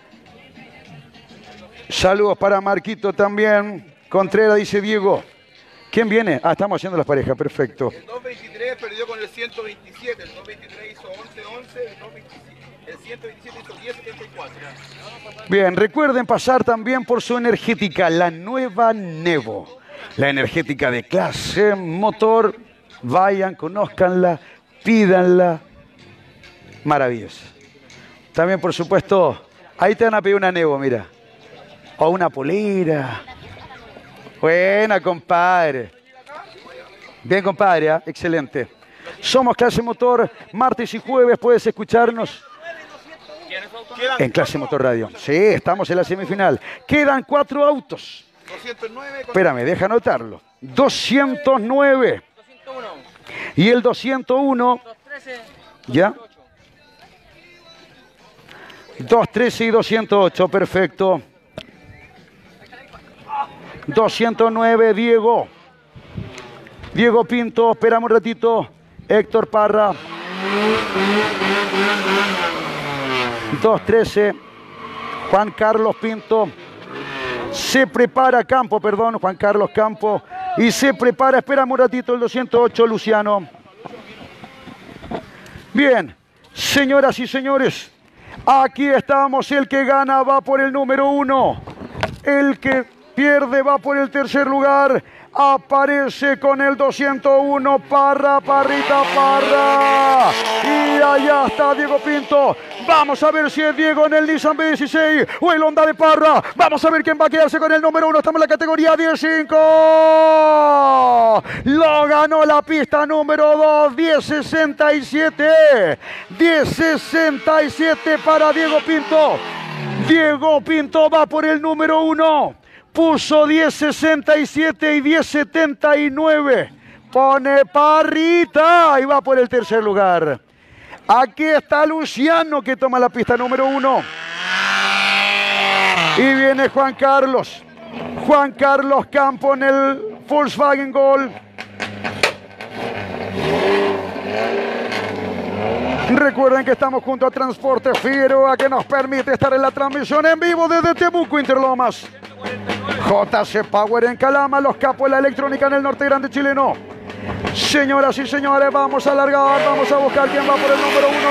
Saludos para Marquito también. Contreras, dice Diego. ¿Quién viene? Ah, estamos haciendo las parejas, perfecto. El 223 perdió con el 127, el 223 hizo 11-11, el 127 hizo 10-74. Bien, recuerden pasar también por su energética, la nueva Nevo. La energética de clase motor. Vayan, conózcanla, pídanla. Maravillosa. También, por supuesto, ahí te van a pedir una Nevo, mira. O una polera. Buena, compadre. Bien, compadre, ¿eh? Excelente. Somos Clase Motor, martes y jueves puedes escucharnos en Clase Motor Radio. Sí, estamos en la semifinal. Quedan 4 autos. 209. Espérame, deja anotarlo. 209. Y el 201. ¿Ya? 213 y 208, perfecto. 209, Diego Pinto, esperamos un ratito. Héctor Parra. 213, Juan Carlos Pinto. Se prepara Juan Carlos Campo. Y se prepara, esperamos un ratito, el 208, Luciano. Bien, señoras y señores, aquí estamos. El que gana va por el número 1. El que pierde va por el tercer lugar. Aparece con el 201 Parrita Parra. Y allá está Diego Pinto. Vamos a ver si es Diego en el Nissan B16 o el Honda de Parra. Vamos a ver quién va a quedarse con el número 1. Estamos en la categoría 10.5. Lo ganó la pista número 2. 10.67. 10.67 para Diego Pinto. Diego Pinto va por el número 1. Puso 10.67 y 10.79. Pone Parrita y va por el tercer lugar. Aquí está Luciano que toma la pista número 1. Y viene Juan Carlos Campo en el Volkswagen Gol. Recuerden que estamos junto a Transporte Figueroa, que nos permite estar en la transmisión en vivo desde Temuco, Interlomas. JC Power en Calama, los capos de la electrónica en el norte grande chileno. Señoras y señores, vamos a alargar, vamos a buscar quién va por el número 1.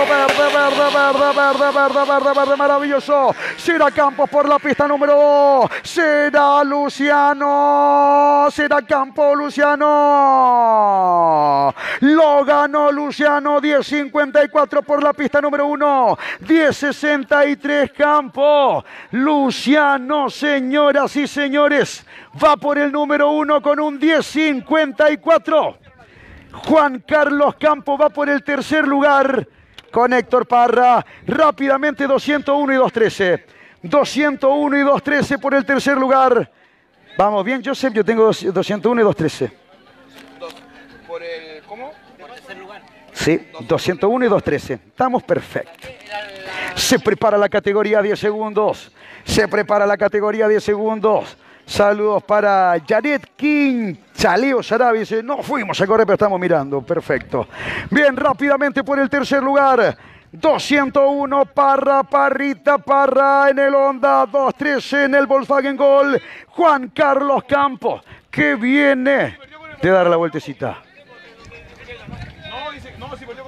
Verde, maravilloso. Será Campos por la pista número 2. Será Luciano. Será Campos, Luciano. Lo ganó Luciano, 10.54 por la pista número 1. 10.63 Campos. Luciano, señoras y señores, va por el número 1 con un 10.54. Juan Carlos Campo va por el tercer lugar con Héctor Parra. Rápidamente 201 y 213. 201 y 213 por el tercer lugar. Vamos bien, Joseph, yo tengo 201 y 213. ¿Por el cómo? Sí, 201 y 213. Estamos perfectos. Se prepara la categoría 10 segundos. Se prepara la categoría 10 segundos. Saludos para Janet King. Chaleo Sarabi dice, no fuimos a correr, pero estamos mirando. Perfecto. Bien, rápidamente por el tercer lugar. 201 Parrita Parra en el Honda. 213 en el Volkswagen Gol. Juan Carlos Campos, que viene de dar la vueltecita. No, dice, no, si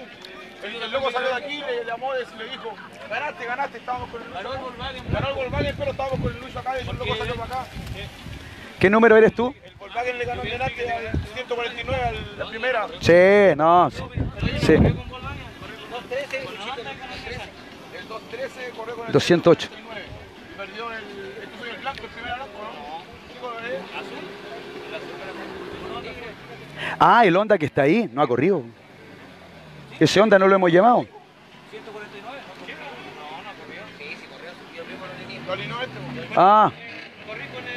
El loco salió de aquí, le llamó y le dijo, ganaste, estábamos con el Lucho. Ganó el Volkswagen, pero estábamos con el Lucho acá y el loco salió para acá. ¿Qué número eres tú? El Volkswagen le ganó el delante al 149, a la primera. Sí, no, sí. Sí. El 213 corrió con el 208. 149. Perdió el blanco, el primer blanco, ¿no? Azul. Ah, el Honda que está ahí, no ha corrido. Ese Honda no lo hemos llamado. 149. No, no corrió. Sí, corrió. Yo mismo lo tenía. Lo alineó este. Ah. Corrí con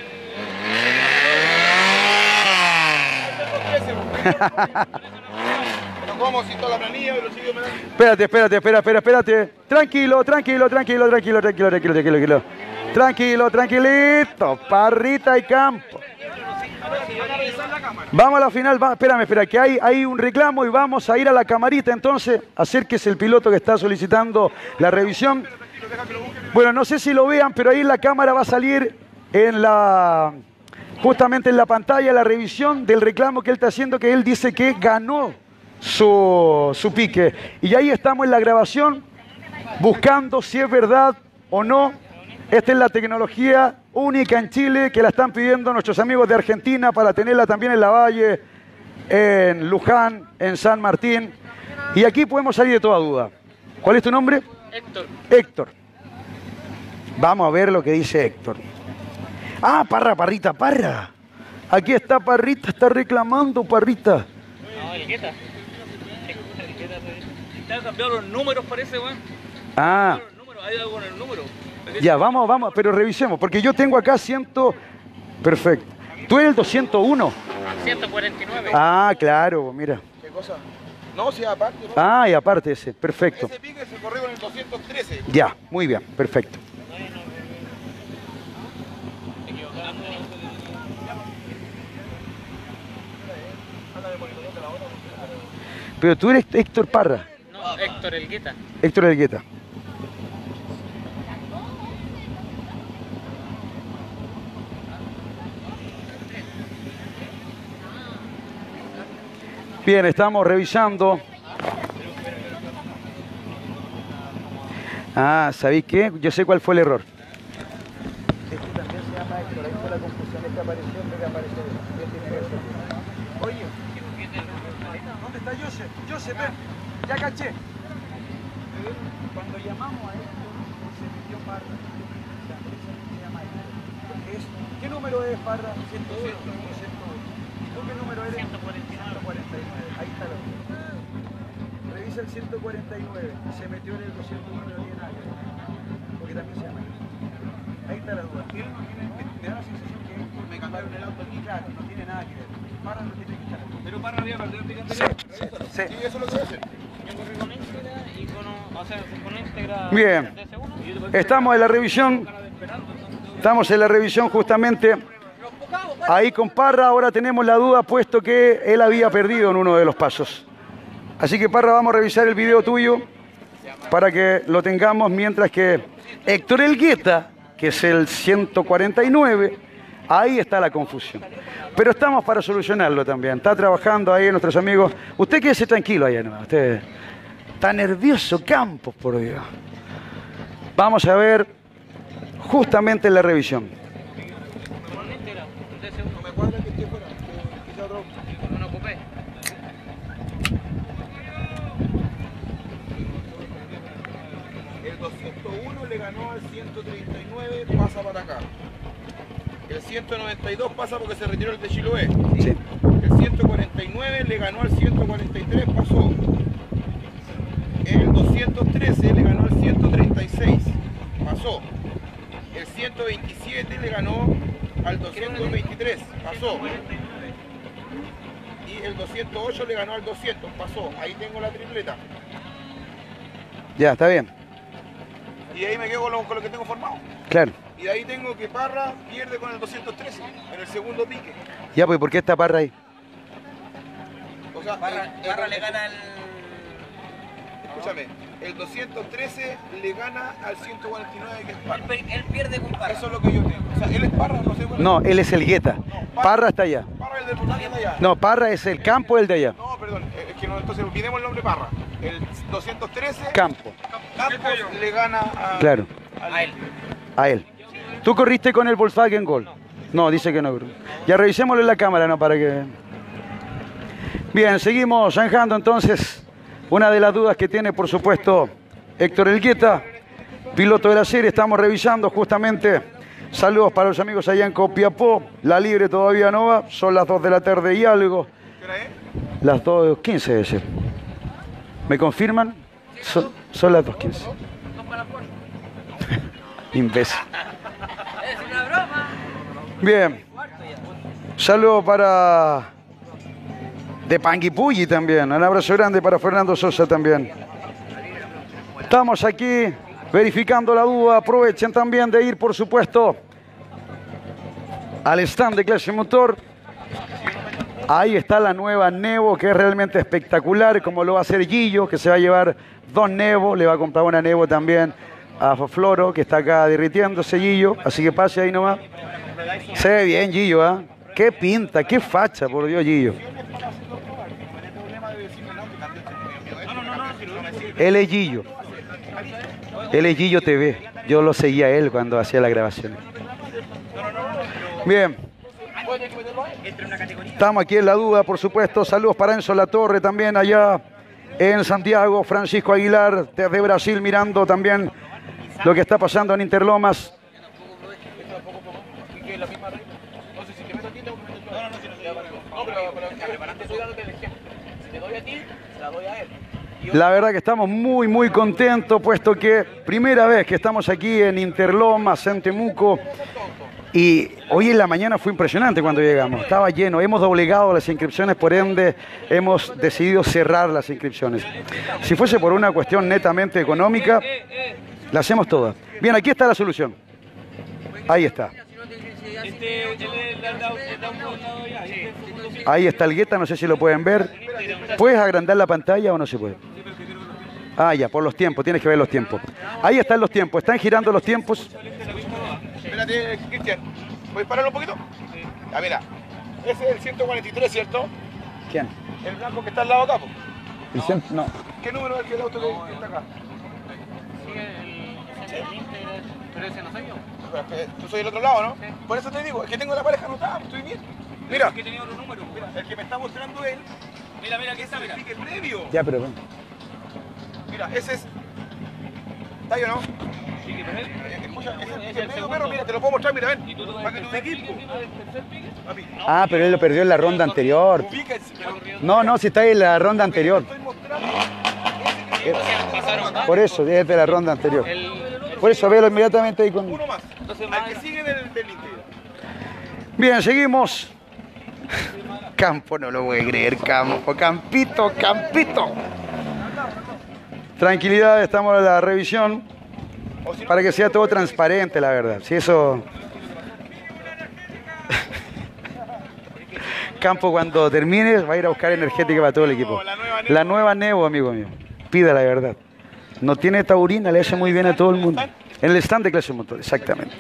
el... Pero como si toda la planilla y los siguió me dan... Espérate. Tranquilo. Tranquilito. Parrita y campo. Vamos a la final, espera, que hay un reclamo y vamos a ir a la camarita entonces. Acérquese el piloto que está solicitando la revisión. Bueno, no sé si lo vean, pero ahí en la cámara va a salir justamente en la pantalla la revisión del reclamo que él está haciendo, que él dice que ganó su pique. Y ahí estamos en la grabación buscando si es verdad o no. Esta es la tecnología única en Chile que la están pidiendo nuestros amigos de Argentina para tenerla también en Lavalle, en Luján, en San Martín. Y aquí podemos salir de toda duda. ¿Cuál es tu nombre? Héctor. Vamos a ver lo que dice Héctor. Ah, Parrita. Aquí está Parrita, está reclamando Parrita. No, el Guetta. Te han cambiado los números, parece, weón. Ah. Hay algo con el número. Ya, vamos, pero revisemos, porque yo tengo acá 100... Perfecto. ¿Tú eres el 201? 149. Ah, claro, mira. ¿Qué cosa? No, sí, aparte. ¿No? Ah, y aparte ese, perfecto. Ese pique se corrió con el 213. Ya, muy bien, perfecto. Pero tú eres Héctor Parra. No, Héctor Elgueta. Héctor Elgueta. Bien, estamos revisando. Ah, ¿sabéis qué? Yo sé cuál fue el error. Este también se llama Héctor, ahí fue la confusión, este apareció en vez de aparecer. Oye, ¿dónde está Joseph? Joseph, ven, ya caché. Cuando llamamos a esto, se metió Parra. Se llama Héctor. ¿Qué número es Parra? 101. ¿Y tú qué número eres? 149. Ahí está la duda. Revisa el 149. Se metió en el 201, no tiene nada que ver. Porque también se llama Héctor. Ahí está la duda. Él no tiene, me da la sensación que me cambiaron el auto aquí, claro, no tiene nada que ver. Parra no tiene que estar aquí. Pero Parra había perdido el pique anterior. Sí. Sí, eso es lo que voy a hacer. Yo corrí con íntegra y con íntegra. Bien. Estamos en la revisión. Estamos en la revisión justamente. Ahí con Parra ahora tenemos la duda puesto que él había perdido en uno de los pasos. Así que Parra, vamos a revisar el video tuyo para que lo tengamos mientras que Héctor Elgueta, que es el 149, ahí está la confusión. Pero estamos para solucionarlo también. Está trabajando ahí nuestros amigos. Usted quédese tranquilo allá nomás. Usted está nervioso, Campos, por Dios. Vamos a ver justamente la revisión. No me cuadra que esté fuera, que sea otro. No ocupé. El 201 le ganó al 139, pasa para acá. El 192 pasa porque se retiró el de Chiloé. Sí. El 149 le ganó al 143, pasó. El 213 le ganó al 136, pasó. El 127 le ganó al 223, pasó. Y el 208 le ganó al 200, pasó. Ahí tengo la tripleta. Ya, está bien. Y ahí me quedo con lo que tengo formado. Claro. Y de ahí tengo que Parra pierde con el 213 en el segundo pique. Ya, pues, ¿por qué está Parra ahí? O sea, Parra le gana al... Escúchame, el 213 le gana al 149 que es Parra. Él pierde con Parra. Eso es lo que yo tengo. O sea, él es Parra, no sé cuál es. No, él es Elgueta. Parra está allá. Parra es el del Volkswagen de allá. No, Parra es el campo, el de allá. No, perdón, es que no, entonces olvidemos el nombre Parra. El 213. Campo. Campos le gana a, Claro, A él. a él. ¿Tú corriste con el Volkswagen Gol? No, dice que no. Ya revisémoslo en la cámara, ¿no? Para que... Bien, seguimos zanjando entonces una de las dudas que tiene, por supuesto, Héctor Elgueta, piloto de la serie. Estamos revisando justamente. Saludos para los amigos allá en Copiapó. La libre todavía no va. Son las 2 de la tarde y algo. ¿Qué hora es? Las 2:15 debe ser. ¿Me confirman? Son las 2:15. Imbécil. Es una broma. Bien. Saludos para... de Panguipulli también. Un abrazo grande para Fernando Sosa también. Estamos aquí verificando la duda. Aprovechen también de ir, por supuesto, al stand de Clase Motor. Ahí está la nueva Nevo, que es realmente espectacular, como lo va a hacer Gillo, que se va a llevar 2 Nevo. Le va a comprar una Nevo también a Floro, que está acá derritiéndose Gillo. Así que pase ahí nomás. Se ve bien Gillo, ¿ah? Qué pinta, qué facha, por Dios, Gillo. Él es Gillo. Él es Gillo TV. Yo lo seguía a él cuando hacía las grabaciones. Bien. Estamos aquí en la duda, por supuesto. Saludos para Enzo Latorre también allá en Santiago. Francisco Aguilar desde Brasil mirando también lo que está pasando en Interlomas. La verdad que estamos muy contentos, puesto que primera vez que estamos aquí en Interlomas, en Temuco. Y hoy en la mañana fue impresionante cuando llegamos, estaba lleno, hemos doblegado las inscripciones, por ende hemos decidido cerrar las inscripciones. Si fuese por una cuestión netamente económica, la hacemos todas. Bien, aquí está la solución. Ahí está. Ahí está el Guetta, no sé si lo pueden ver. ¿Puedes agrandar la pantalla o no se puede? Ah, ya, por los tiempos, tienes que ver los tiempos. Ahí están los tiempos, están girando los tiempos. Espérate, Cristian. ¿Puedes pararlo un poquito? Ya, mira. Ese es el 143, ¿cierto? ¿Quién? El blanco que está al lado acá, po. No. ¿Qué número es el auto que está acá? Pero ese no soy yo. Tú soy del otro lado, ¿no? Sí. Por eso te digo, es que tengo la pareja anotada, estoy bien. Mira, Que tenía otro número. mira, el que me está mostrando él, Mira, aquí es está, el mira. pique previo. Ya, pero ven. Mira, ese es... ¿Está ahí o no? Sí, que pero él- Escucha, ese es el Es pique el previo, segundo. perro, mira, te lo puedo mostrar, mira, ven. ¿Y tú Para que tu equipo. tercer pique? Papi, Ah, pero él lo perdió en la ronda anterior. ubíquense, pero No, si está ahí en la ronda anterior. estoy mostrando... Pasaron más. Por eso, es de la ronda anterior. El- Por eso, velo inmediatamente ahí con... Uno más. Entonces, Al más- que sigue del Inter. Bien, seguimos. Campo, no lo voy a creer, Campo. Campito. Tranquilidad, estamos en la revisión para que sea todo transparente, la verdad. Si eso... Campo, cuando termine, va a ir a buscar energética para todo el equipo. La nueva Nevo, amigo mío. Pida la verdad. No tiene taurina, le hace muy bien a todo el mundo. En el stand de Clase Motor, exactamente.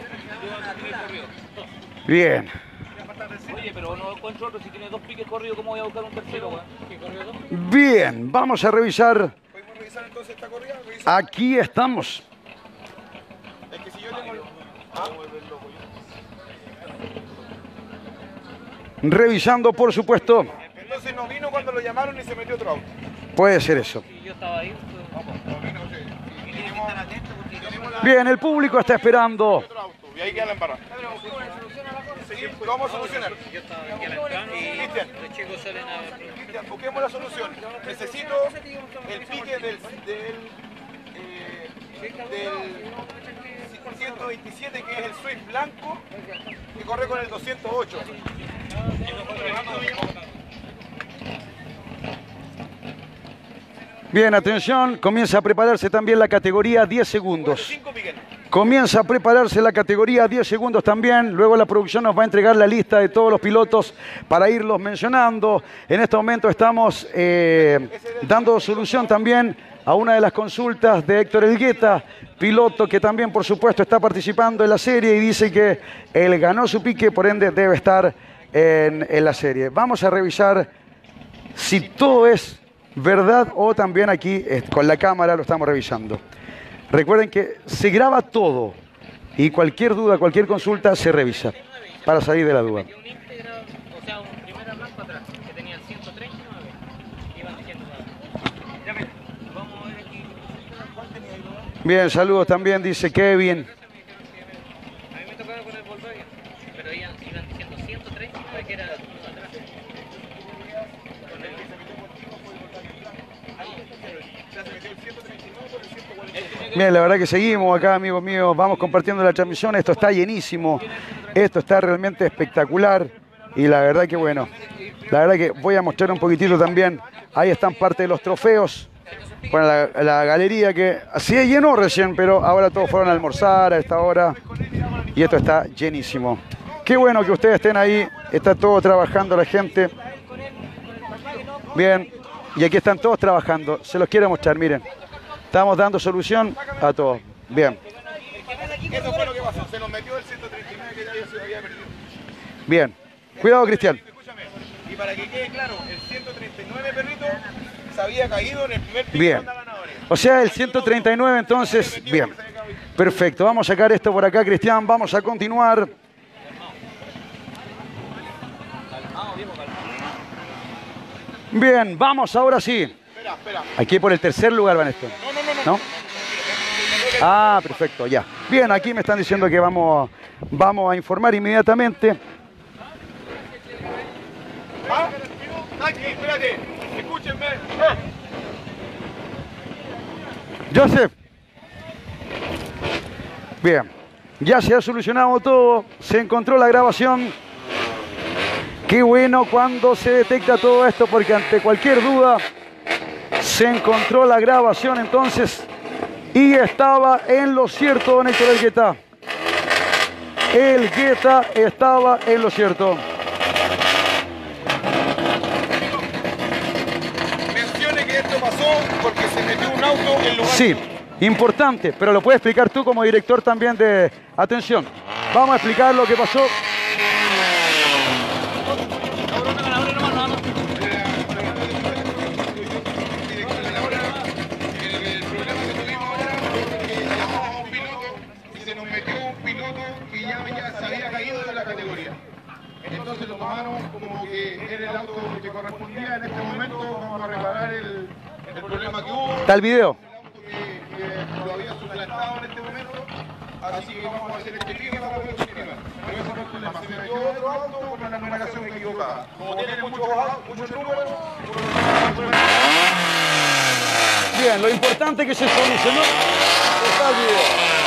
Bien. Oye, pero no encuentro otro. Si tiene 2 piques corridos, ¿cómo voy a buscar un tercero, weón? ¿Qué corrió 2? Bien, vamos a revisar. ¿Podemos revisar entonces esta corrida? Revisa. Aquí estamos. Es que si yo tengo... Revisando, por supuesto. Entonces no vino cuando lo llamaron y se metió otro auto. Puede ser eso. Y yo estaba ahí. No vino, sí. Y tenemos Bien, el público está esperando. otro auto. Y ahí queda la embarrada. Seguimos, lo vamos a solucionar. Yo estaba aquí a la entrada y Cristian, los chicos salen a... Cristian, busquemos la solución. Necesito el pique del 127, que es el Swift blanco, que corre con el 208. Bien, atención, comienza a prepararse también la categoría 10 segundos. 5 piques. Comienza a prepararse la categoría 10 segundos también. Luego la producción nos va a entregar la lista de todos los pilotos para irlos mencionando. En este momento estamos dando solución también a una de las consultas de Héctor Elgueta, piloto que también, por supuesto, está participando en la serie y dice que él ganó su pique, por ende debe estar en la serie. Vamos a revisar si todo es ¿verdad? O también aquí con la cámara lo estamos revisando. Recuerden que se graba todo y cualquier duda, cualquier consulta se revisa para salir de la duda. Un íntegro, o sea, un primera blanco atrás, que tenía 139. Iban diciendo, ya mira, vamos a ver aquí. Bien, saludos también, dice Kevin. A mí me tocaba con el Volkswagen, pero iban diciendo 139, que era atrás. Bien, la verdad que seguimos acá, amigos míos, vamos compartiendo la transmisión, esto está llenísimo, esto está realmente espectacular y la verdad que bueno, la verdad que voy a mostrar un poquitito también, ahí están parte de los trofeos, bueno, la galería que se llenó recién, pero ahora todos fueron a almorzar a esta hora y esto está llenísimo. Qué bueno que ustedes estén ahí, está todo trabajando la gente. Bien, y aquí están todos trabajando, se los quiero mostrar, miren. Estamos dando solución a todo. Bien. Eso fue lo que pasó. Se nos metió el 139 que ya se había perdido. Bien. Cuidado, Cristian. Escúchame. Y para que quede claro, el 139 perrito se había caído en el primer pico Bien. de ronda ganadores. O sea, el 139 entonces. Bien. Perfecto. Vamos a sacar esto por acá, Cristian. Vamos a continuar. Bien, vamos ahora sí. Espera. Aquí por el tercer lugar van estos. ¿No? Ah, perfecto, ya. Bien, aquí me están diciendo que vamos a informar inmediatamente. ¿Ah? Aquí, espérate. Escúchenme. Joseph. Bien, ya se ha solucionado todo, se encontró la grabación. Qué bueno cuando se detecta todo esto porque ante cualquier duda se encontró la grabación entonces y estaba en lo cierto, don Héctor Elgueta. El Guetta estaba en lo cierto. Mencione que esto pasó porque se metió un auto en lugar. Sí, importante, pero lo puedes explicar tú como director también de... Atención, vamos a explicar lo que pasó. El problema que tuvimos ahora fue que llamamos a un piloto y se nos metió un piloto que ya se había caído de la categoría. Entonces lo tomaron como que era el auto que correspondía en este momento. Vamos a reparar el problema que hubo. Está el video. Que lo había suplantado en este momento, así que vamos a hacer este pico para poder continuar. Pero ese auto se metió otro auto con la numeración equivocada. Como tiene muchos números, Bien, lo importante que se solucionó está el video.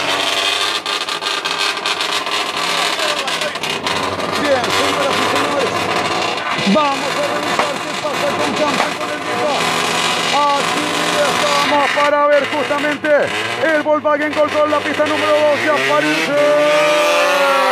Bien, señoras y señores, vamos a revisar qué pasa con Campo con el Guetta. Aquí estamos para ver justamente el Volkswagen Gol con la pista número 2 y aparece.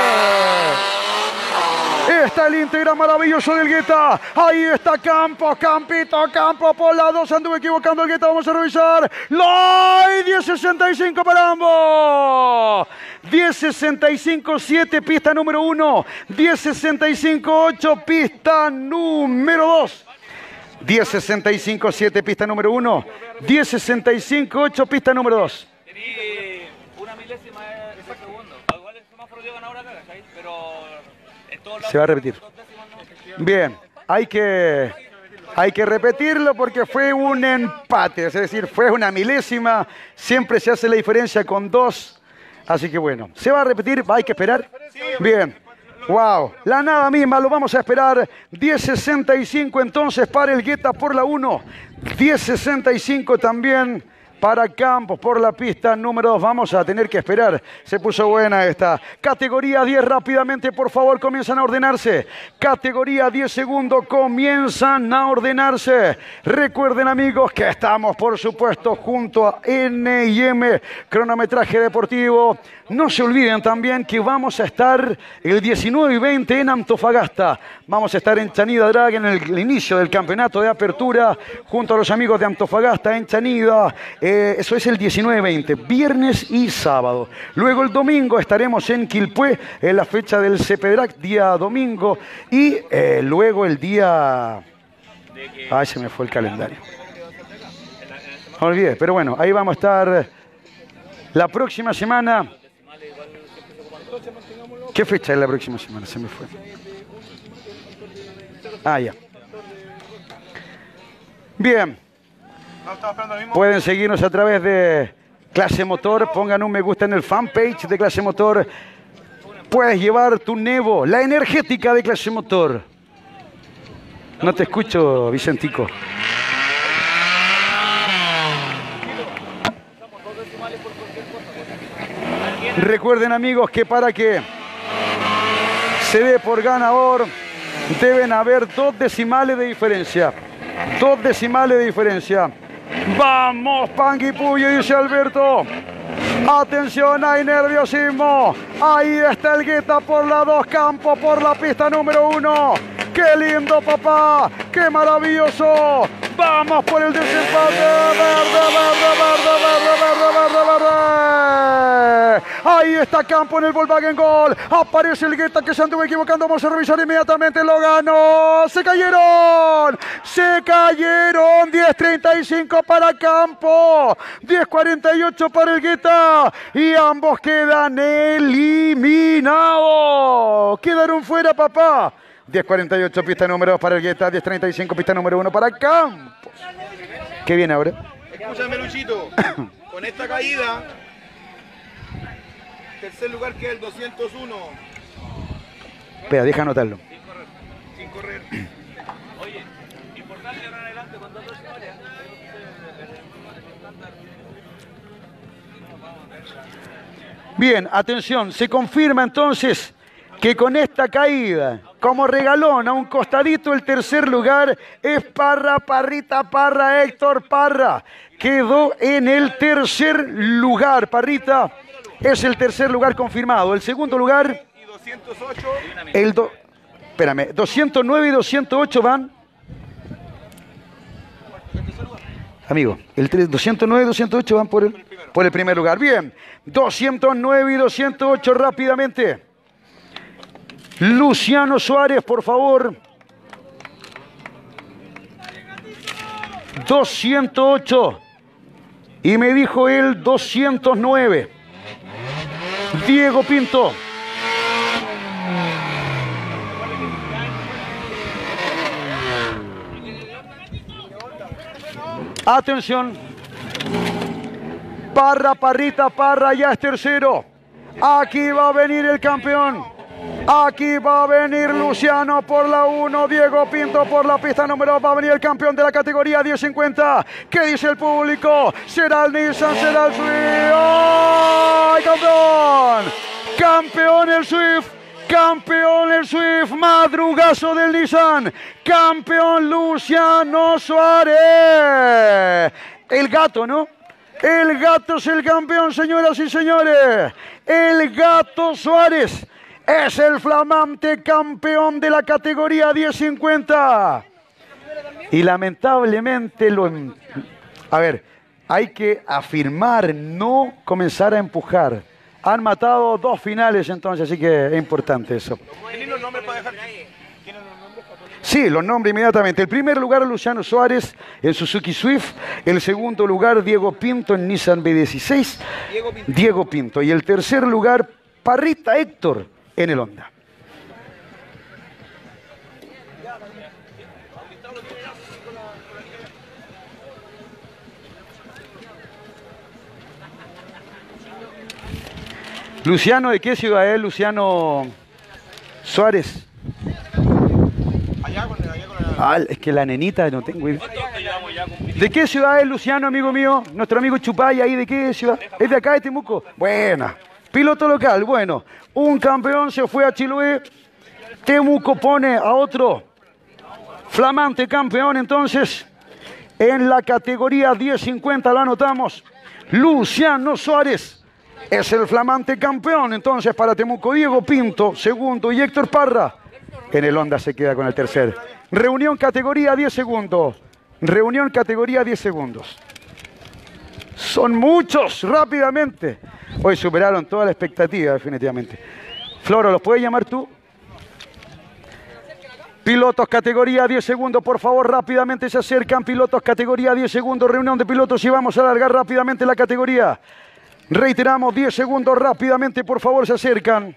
Está el íntegra maravilloso del Guetta. Ahí está Campos, Campito, Campos por la 2. Anduve equivocando el Guetta. Vamos a revisar. ¡Lay! 10.65 para ambos. 10.65.7, pista número 1. 10.65.8, pista número 2. 10.65.7, pista número 1. 10.65.8, pista número 2. Una milésima de segundo. Igual el semáforo dio ganador acá, ¿cachai? Pero en todos lados. Se va a repetir. Bien, hay que repetirlo porque fue un empate, es decir, fue una milésima. Siempre se hace la diferencia con 2. Así que bueno, se va a repetir, hay que esperar. Bien. Wow, la nada misma, lo vamos a esperar. 10.65 entonces para el Guetta por la 1. 10.65 también para Campos por la pista número 2. Vamos a tener que esperar. Se puso buena esta. Categoría 10 rápidamente, por favor, comienzan a ordenarse. Categoría 10 segundos, comienzan a ordenarse. Recuerden, amigos, que estamos, por supuesto, junto a N&M Cronometraje Deportivo. No se olviden también que vamos a estar el 19 y 20 en Antofagasta. Vamos a estar en Chanida Drag en el inicio del campeonato de apertura junto a los amigos de Antofagasta en Chanida. Eso es el 19-20, viernes y sábado. Luego el domingo estaremos en Quilpué en la fecha del CPDRAC, día domingo. Y luego el día... Ay, se me fue el calendario. No olvides, pero bueno, ahí vamos a estar la próxima semana. ¿Qué fecha es la próxima semana? Se me fue. Ah, ya. Bien. Pueden seguirnos a través de Clase Motor. Pongan un me gusta en el fanpage de Clase Motor. Puedes llevar tu Nevo, la energética de Clase Motor. No te escucho, Vicentico. Recuerden, amigos, que para que se dé por ganador deben haber 2 decimales de diferencia. 2 decimales de diferencia. Vamos, Panguipulli, dice Alberto. Atención, hay nerviosismo. Ahí está el Guetta por la 2, Campo por la pista número 1. ¡Qué lindo, papá! ¡Qué maravilloso! ¡Vamos por el desempate! ¡Verde, verde! Ahí está Campo en el Volkswagen Gol. Aparece el Guetta que se anduvo equivocando. Vamos a revisar inmediatamente. Lo ganó. ¡Se cayeron! ¡Se cayeron! 10.35 para Campo. 10.48 para el Guetta. Y ambos quedan eliminados. Quedaron fuera, papá. 10.48 pista número 2 para el Guetta, 10.35 pista número 1 para Campos. ¿Qué viene ahora? Escúchame, Luchito. Con esta caída, tercer lugar queda el 201. Espera, deja anotarlo. Sin correr. Oye, importante ahora en adelante cuando dos historias. Bien, atención, se confirma entonces que con esta caída, como regalón a un costadito, el tercer lugar es Parra, Héctor Parra. Quedó en el tercer lugar, Parrita. Es el tercer lugar confirmado. El segundo lugar, Y 208. espérame, 209 y 208 van. Amigo, el 209 y 208 van por el primer lugar. Bien, 209 y 208 rápidamente. Luciano Suárez, por favor. 208. Y me dijo él 209. Diego Pinto. Atención. Parrita, Parra ya es tercero. Aquí va a venir el campeón. Aquí va a venir Luciano por la 1, Diego Pinto por la pista número 2. Va a venir el campeón de la categoría 1050. ¿Qué dice el público? ¿Será el Nissan? ¿Será el Swift? ¡Ay, campeón! ¡Campeón el Swift! ¡Campeón el Swift! ¡Madrugazo del Nissan! ¡Campeón Luciano Suárez! El gato, ¿no? El gato es el campeón, señoras y señores. El Gato Suárez es el flamante campeón de la categoría 1050. Y lamentablemente a ver, hay que afirmar, no comenzar a empujar. Han matado 2 finales entonces, así que es importante eso. ¿Tienen los nombres para dejar? Sí, los nombres inmediatamente. El primer lugar, Luciano Suárez en Suzuki Swift. El segundo lugar, Diego Pinto en Nissan B16. Diego Pinto. Y el tercer lugar, Parrita Héctor en el Honda. Luciano, ¿de qué ciudad es Luciano Suárez? Allá con la... Ah, es que la nenita no tengo idea. ¿De qué ciudad es Luciano, amigo mío? Nuestro amigo Chupay, ¿ahí de qué ciudad? ¿Es de acá, de Temuco? Buena. Piloto local, bueno. Un campeón se fue a Chiloé. Temuco pone a otro flamante campeón, entonces, en la categoría 1050, lo anotamos. Luciano Suárez es el flamante campeón, entonces, para Temuco. Diego Pinto, segundo, y Héctor Parra en el Honda se queda con el tercer. Reunión categoría 10 segundos. Reunión categoría 10 segundos. Son muchos, rápidamente. Hoy superaron toda la expectativa, definitivamente. Floro, ¿los puedes llamar tú? Pilotos categoría 10 segundos, por favor, rápidamente se acercan. Pilotos categoría 10 segundos, reunión de pilotos y vamos a alargar rápidamente la categoría. Reiteramos, 10 segundos, rápidamente, por favor, se acercan.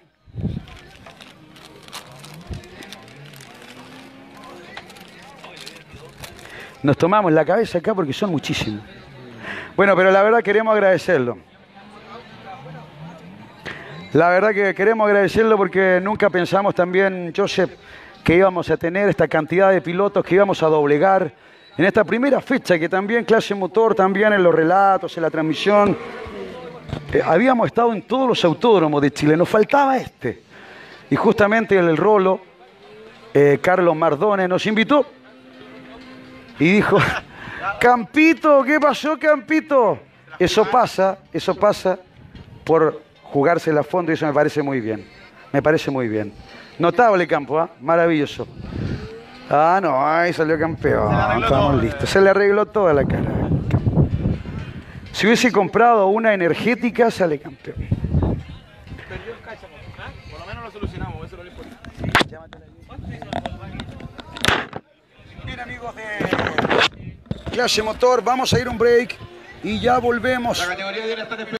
Nos tomamos la cabeza acá porque son muchísimos. Bueno, pero la verdad queremos agradecerlo. La verdad que queremos agradecerlo porque nunca pensamos también, Joseph, que íbamos a tener esta cantidad de pilotos, que íbamos a doblegar en esta primera fecha, que también clase motor, también en los relatos, en la transmisión. Habíamos estado en todos los autódromos de Chile, nos faltaba este. Y justamente el Rolo, Carlos Mardone, nos invitó y dijo, Campito, ¿qué pasó, Campito? Eso pasa por jugársela a fondo y eso me parece muy bien. Me parece muy bien. Notable campo, ¿eh? Maravilloso. Ah, no, ahí salió campeón. Estamos listos. Se le arregló toda la cara. Si hubiese comprado una energética, sale campeón. Perdió el cáchamo. Por lo menos lo solucionamos, eso no le importa. Bien, amigos de Clase Motor, vamos a ir a un break y ya volvemos. La categoría viene a estar